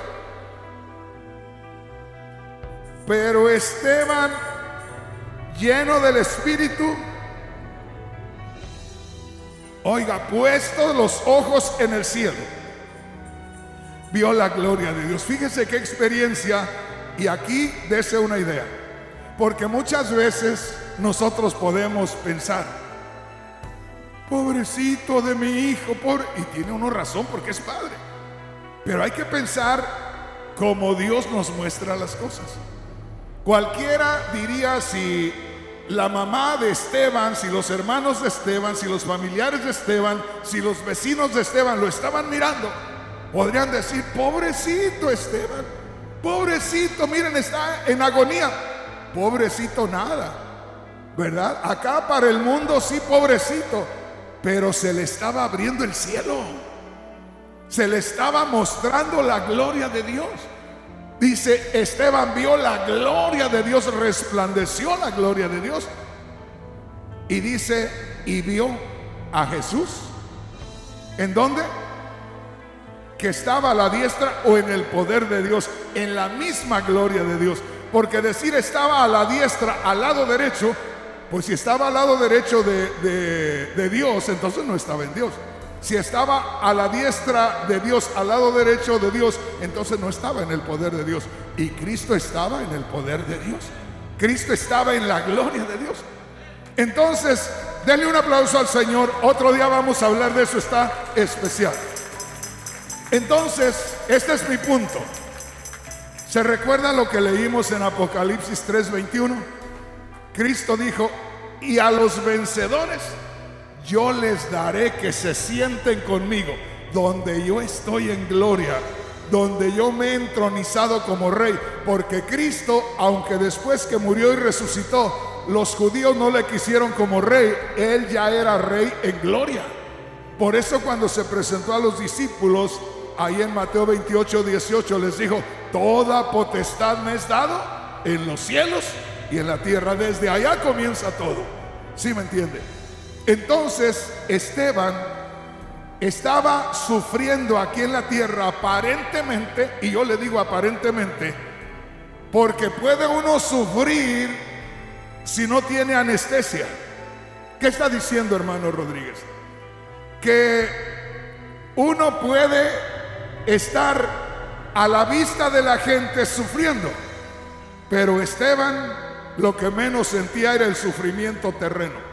Pero Esteban, lleno del Espíritu, oiga, puestos los ojos en el cielo, vio la gloria de Dios. Fíjese qué experiencia. Y aquí dése una idea, porque muchas veces nosotros podemos pensar, pobrecito de mi hijo, pobre. Y tiene uno razón porque es padre. Pero hay que pensar como Dios nos muestra las cosas. Cualquiera diría, si la mamá de Esteban, si los hermanos de Esteban, si los familiares de Esteban, si los vecinos de Esteban lo estaban mirando, podrían decir, pobrecito Esteban, pobrecito, miren, está en agonía. Pobrecito nada, ¿verdad? Acá para el mundo sí, pobrecito, pero se le estaba abriendo el cielo, se le estaba mostrando la gloria de Dios. Dice, Esteban vio la gloria de Dios, resplandeció la gloria de Dios. Y dice, y vio a Jesús. ¿En dónde? Que estaba a la diestra o en el poder de Dios, en la misma gloria de Dios. Porque decir estaba a la diestra, al lado derecho, pues si estaba al lado derecho de, de, de Dios, entonces no estaba en Dios. Si estaba a la diestra de Dios, al lado derecho de Dios, entonces no estaba en el poder de Dios. Y Cristo estaba en el poder de Dios. Cristo estaba en la gloria de Dios. Entonces, denle un aplauso al Señor. Otro día vamos a hablar de eso, está especial. Entonces, este es mi punto. ¿Se recuerda lo que leímos en Apocalipsis tres veintiuno? Cristo dijo, y a los vencedores yo les daré que se sienten conmigo, donde yo estoy en gloria, donde yo me he entronizado como rey. Porque Cristo, aunque después que murió y resucitó, los judíos no le quisieron como rey, Él ya era rey en gloria. Por eso cuando se presentó a los discípulos, ahí en Mateo veintiocho, dieciocho, les dijo, toda potestad me es dado en los cielos y en la tierra. Desde allá comienza todo. ¿Sí me entiende? Entonces Esteban estaba sufriendo aquí en la tierra aparentemente, y yo le digo aparentemente, porque puede uno sufrir si no tiene anestesia. ¿Qué está diciendo, hermano Rodríguez? Que uno puede estar a la vista de la gente sufriendo, pero Esteban lo que menos sentía era el sufrimiento terreno.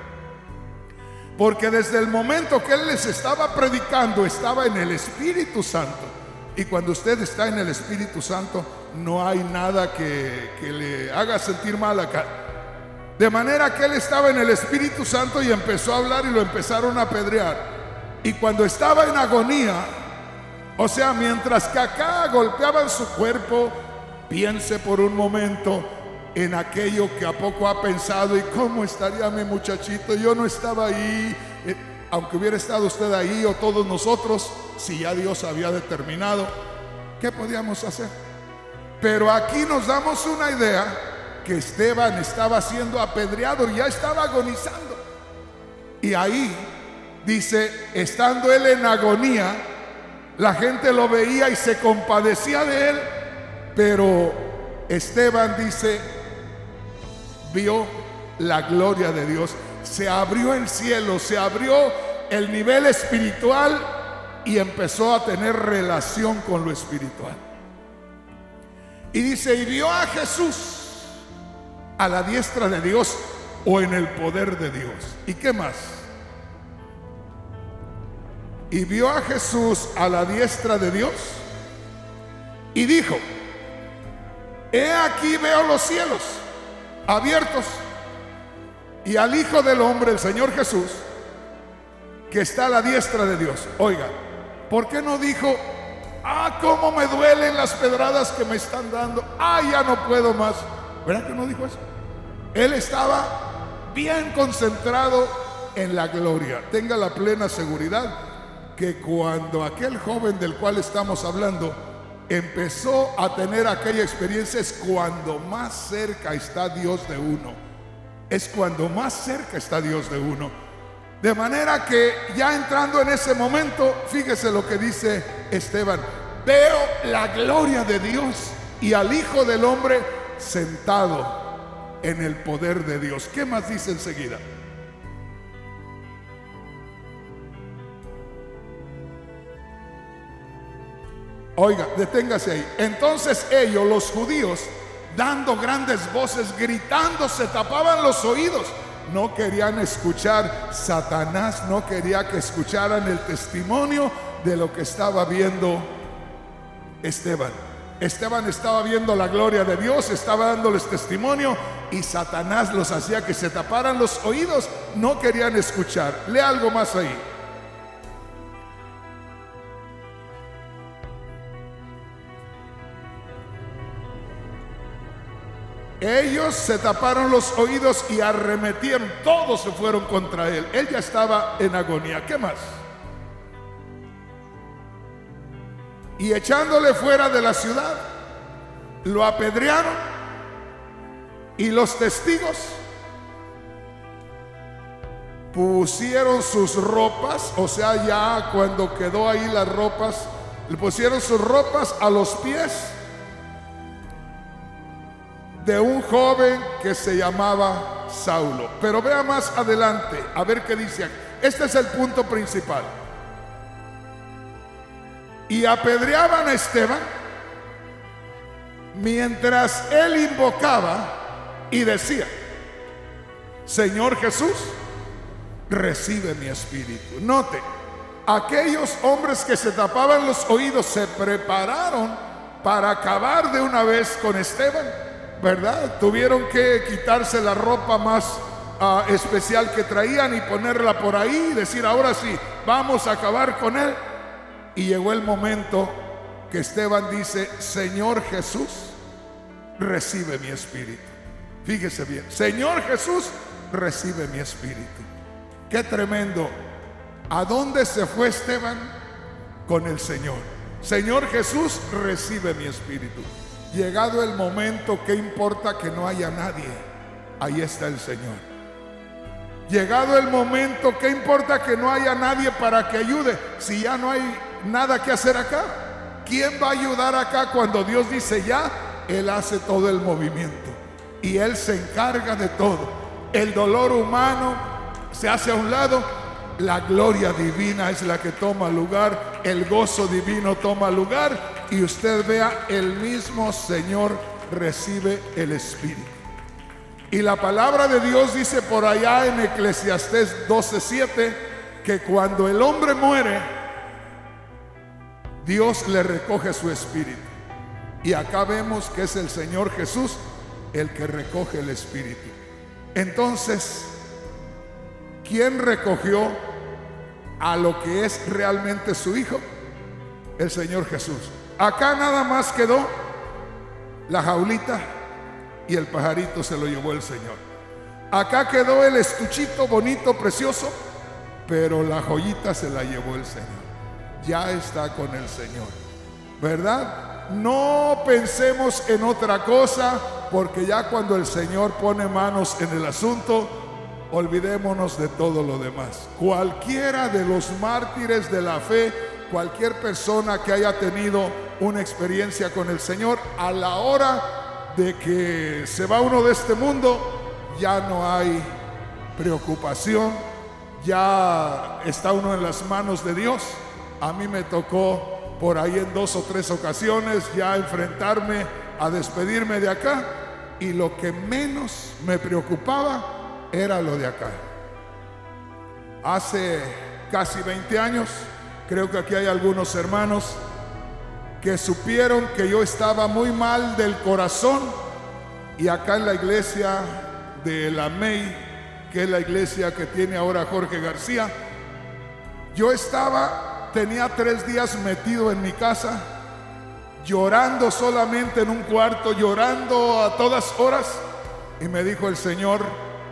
Porque desde el momento que él les estaba predicando, estaba en el Espíritu Santo. Y cuando usted está en el Espíritu Santo, no hay nada que, que le haga sentir mal acá. De manera que él estaba en el Espíritu Santo y empezó a hablar y lo empezaron a apedrear. Y cuando estaba en agonía, o sea, mientras que acá golpeaban su cuerpo, piense por un momento en aquello que a poco ha pensado, y cómo estaría mi muchachito, yo no estaba ahí, eh, aunque hubiera estado usted ahí o todos nosotros, si ya Dios había determinado, ¿qué podíamos hacer? Pero aquí nos damos una idea que Esteban estaba siendo apedreado y ya estaba agonizando. Y ahí dice, estando él en agonía, la gente lo veía y se compadecía de él, pero Esteban dice, vio la gloria de Dios. Se abrió el cielo, se abrió el nivel espiritual y empezó a tener relación con lo espiritual. Y dice, y vio a Jesús a la diestra de Dios o en el poder de Dios. ¿Y qué más? Y vio a Jesús a la diestra de Dios y dijo, he aquí veo los cielos abiertos y al Hijo del Hombre, el Señor Jesús, que está a la diestra de Dios. Oiga, ¿por qué no dijo, ah, cómo me duelen las pedradas que me están dando, ah, ya no puedo más? ¿Verdad que no dijo eso? Él estaba bien concentrado en la gloria. Tenga la plena seguridad que cuando aquel joven del cual estamos hablando empezó a tener aquella experiencia, es cuando más cerca está Dios de uno. Es cuando más cerca está Dios de uno. De manera que ya entrando en ese momento, fíjese lo que dice Esteban, veo la gloria de Dios y al Hijo del Hombre sentado en el poder de Dios. ¿Qué más dice enseguida? Oiga, deténgase ahí. Entonces ellos, los judíos, dando grandes voces, gritando, se tapaban los oídos, no querían escuchar. Satanás no quería que escucharan el testimonio de lo que estaba viendo Esteban. Esteban estaba viendo la gloria de Dios, estaba dándoles testimonio, y Satanás los hacía que se taparan los oídos, no querían escuchar. Lea algo más ahí. Ellos se taparon los oídos y arremetieron, todos se fueron contra él. Él ya estaba en agonía. ¿Qué más? Y echándole fuera de la ciudad, lo apedrearon, y los testigos pusieron sus ropas, o sea, ya cuando quedó ahí las ropas, le pusieron sus ropas a los pies de un joven que se llamaba Saulo. Pero vea más adelante, a ver qué dice aquí. Este es el punto principal. Y apedreaban a Esteban mientras él invocaba y decía: Señor Jesús, recibe mi espíritu. Note, aquellos hombres que se tapaban los oídos se prepararon para acabar de una vez con Esteban, ¿verdad? Tuvieron que quitarse la ropa más uh, especial que traían y ponerla por ahí y decir: ahora sí, vamos a acabar con él. Y llegó el momento que Esteban dice: Señor Jesús, recibe mi espíritu. Fíjese bien, Señor Jesús, recibe mi espíritu. Qué tremendo. ¿A dónde se fue Esteban? Con el Señor. Señor Jesús, recibe mi espíritu. Llegado el momento, ¿qué importa que no haya nadie? Ahí está el Señor. Llegado el momento, ¿qué importa que no haya nadie para que ayude? Si ya no hay nada que hacer acá, ¿quién va a ayudar acá? Cuando Dios dice ya, Él hace todo el movimiento y Él se encarga de todo. El dolor humano se hace a un lado, la gloria divina es la que toma lugar, el gozo divino toma lugar, y usted vea, el mismo Señor recibe el Espíritu. Y la palabra de Dios dice por allá en Eclesiastés doce siete que cuando el hombre muere, Dios le recoge su espíritu. Y acá vemos que es el Señor Jesús el que recoge el espíritu. Entonces, ¿quién recogió a lo que es realmente su Hijo? El Señor Jesús. Acá nada más quedó la jaulita y el pajarito se lo llevó el Señor. Acá quedó el estuchito bonito, precioso, pero la joyita se la llevó el Señor. Ya está con el Señor, ¿verdad? No pensemos en otra cosa, porque ya cuando el Señor pone manos en el asunto, olvidémonos de todo lo demás. Cualquiera de los mártires de la fe, cualquier persona que haya tenido una experiencia con el Señor, a la hora de que se va uno de este mundo, ya no hay preocupación, ya está uno en las manos de Dios. A mí me tocó por ahí en dos o tres ocasiones ya enfrentarme a despedirme de acá, y lo que menos me preocupaba era lo de acá. Hace casi veinte años, creo que aquí hay algunos hermanos que supieron que yo estaba muy mal del corazón, y acá en la iglesia de la M E I, que es la iglesia que tiene ahora Jorge García, yo estaba, tenía tres días metido en mi casa, llorando solamente en un cuarto, llorando a todas horas, y me dijo el Señor: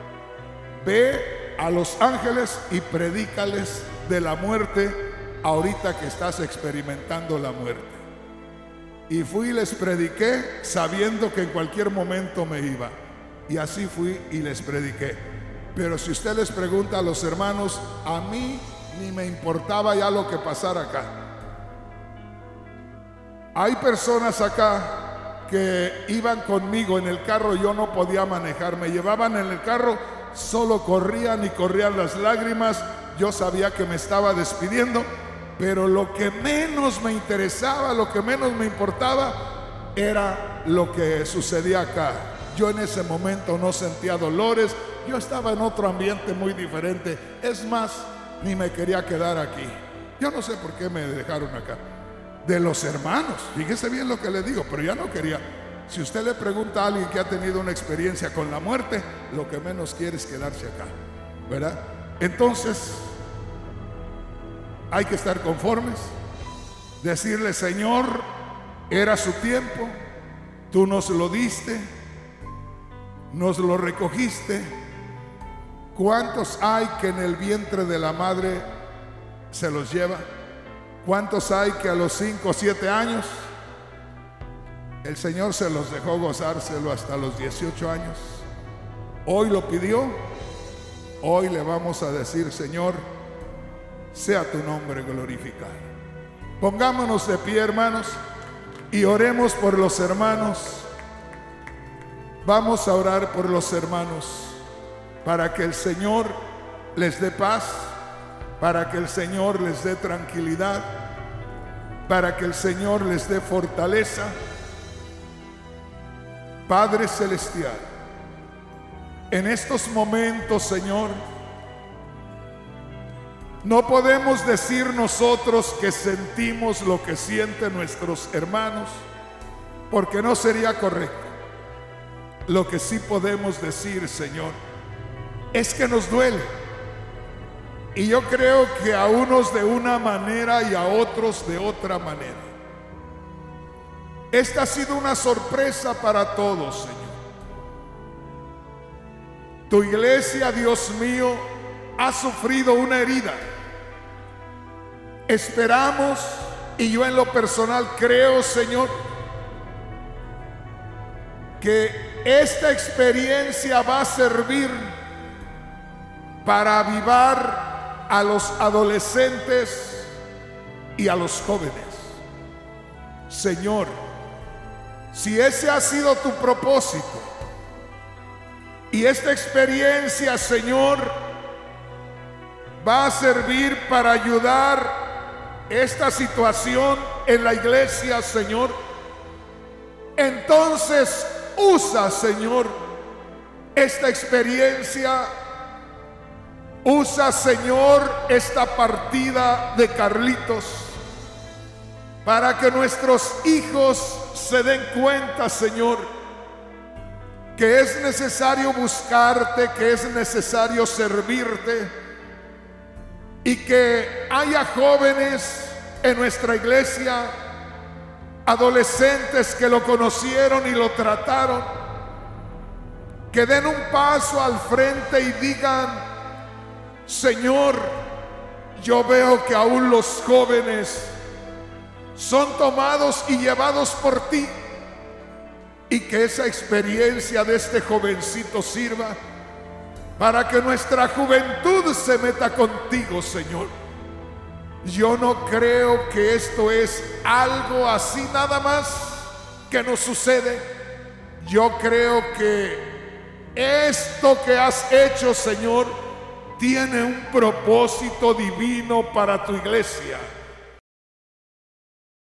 ve a los ángeles y predícales de la muerte ahorita que estás experimentando la muerte. Y fui y les prediqué sabiendo que en cualquier momento me iba, y así fui y les prediqué. Pero si usted les pregunta a los hermanos, a mí ni me importaba ya lo que pasara acá. Hay personas acá que iban conmigo en el carro, yo no podía manejar, me llevaban en el carro, solo corrían y corrían las lágrimas. Yo sabía que me estaba despidiendo, pero lo que menos me interesaba, lo que menos me importaba era lo que sucedía acá. Yo en ese momento no sentía dolores, yo estaba en otro ambiente muy diferente. Es más, ni me quería quedar aquí. Yo no sé por qué me dejaron acá. De los hermanos, fíjese bien lo que le digo, pero ya no quería. Si usted le pregunta a alguien que ha tenido una experiencia con la muerte, lo que menos quiere es quedarse acá, ¿verdad? Entonces, hay que estar conformes, decirle: Señor, era su tiempo, tú nos lo diste, nos lo recogiste. ¿Cuántos hay que en el vientre de la madre se los lleva? ¿Cuántos hay que a los cinco o siete años el Señor se los dejó gozárselo hasta los dieciocho años? Hoy lo pidió, hoy le vamos a decir: Señor, sea tu nombre glorificado. Pongámonos de pie, hermanos, y oremos por los hermanos. Vamos a orar por los hermanos para que el Señor les dé paz, para que el Señor les dé tranquilidad, para que el Señor les dé fortaleza. Padre Celestial, en estos momentos, Señor, no podemos decir nosotros que sentimos lo que sienten nuestros hermanos, porque no sería correcto. Lo que sí podemos decir, Señor, es que nos duele. Y yo creo que a unos de una manera y a otros de otra manera. Esta ha sido una sorpresa para todos, Señor. Tu iglesia, Dios mío, ha sufrido una herida. Esperamos, y yo en lo personal creo, Señor, que esta experiencia va a servir para avivar a los adolescentes y a los jóvenes. Señor, si ese ha sido tu propósito y esta experiencia, Señor, va a servir para ayudar esta situación en la iglesia, Señor, entonces usa, Señor, esta experiencia. Usa, Señor, esta partida de Carlitos para que nuestros hijos se den cuenta, Señor, que es necesario buscarte, que es necesario servirte, y que haya jóvenes en nuestra iglesia, adolescentes que lo conocieron y lo trataron, que den un paso al frente y digan: Señor, yo veo que aún los jóvenes son tomados y llevados por ti, y que esa experiencia de este jovencito sirva para que nuestra juventud se meta contigo, Señor. Yo no creo que esto es algo así nada más que nos sucede. Yo creo que esto que has hecho, Señor, tiene un propósito divino para tu iglesia.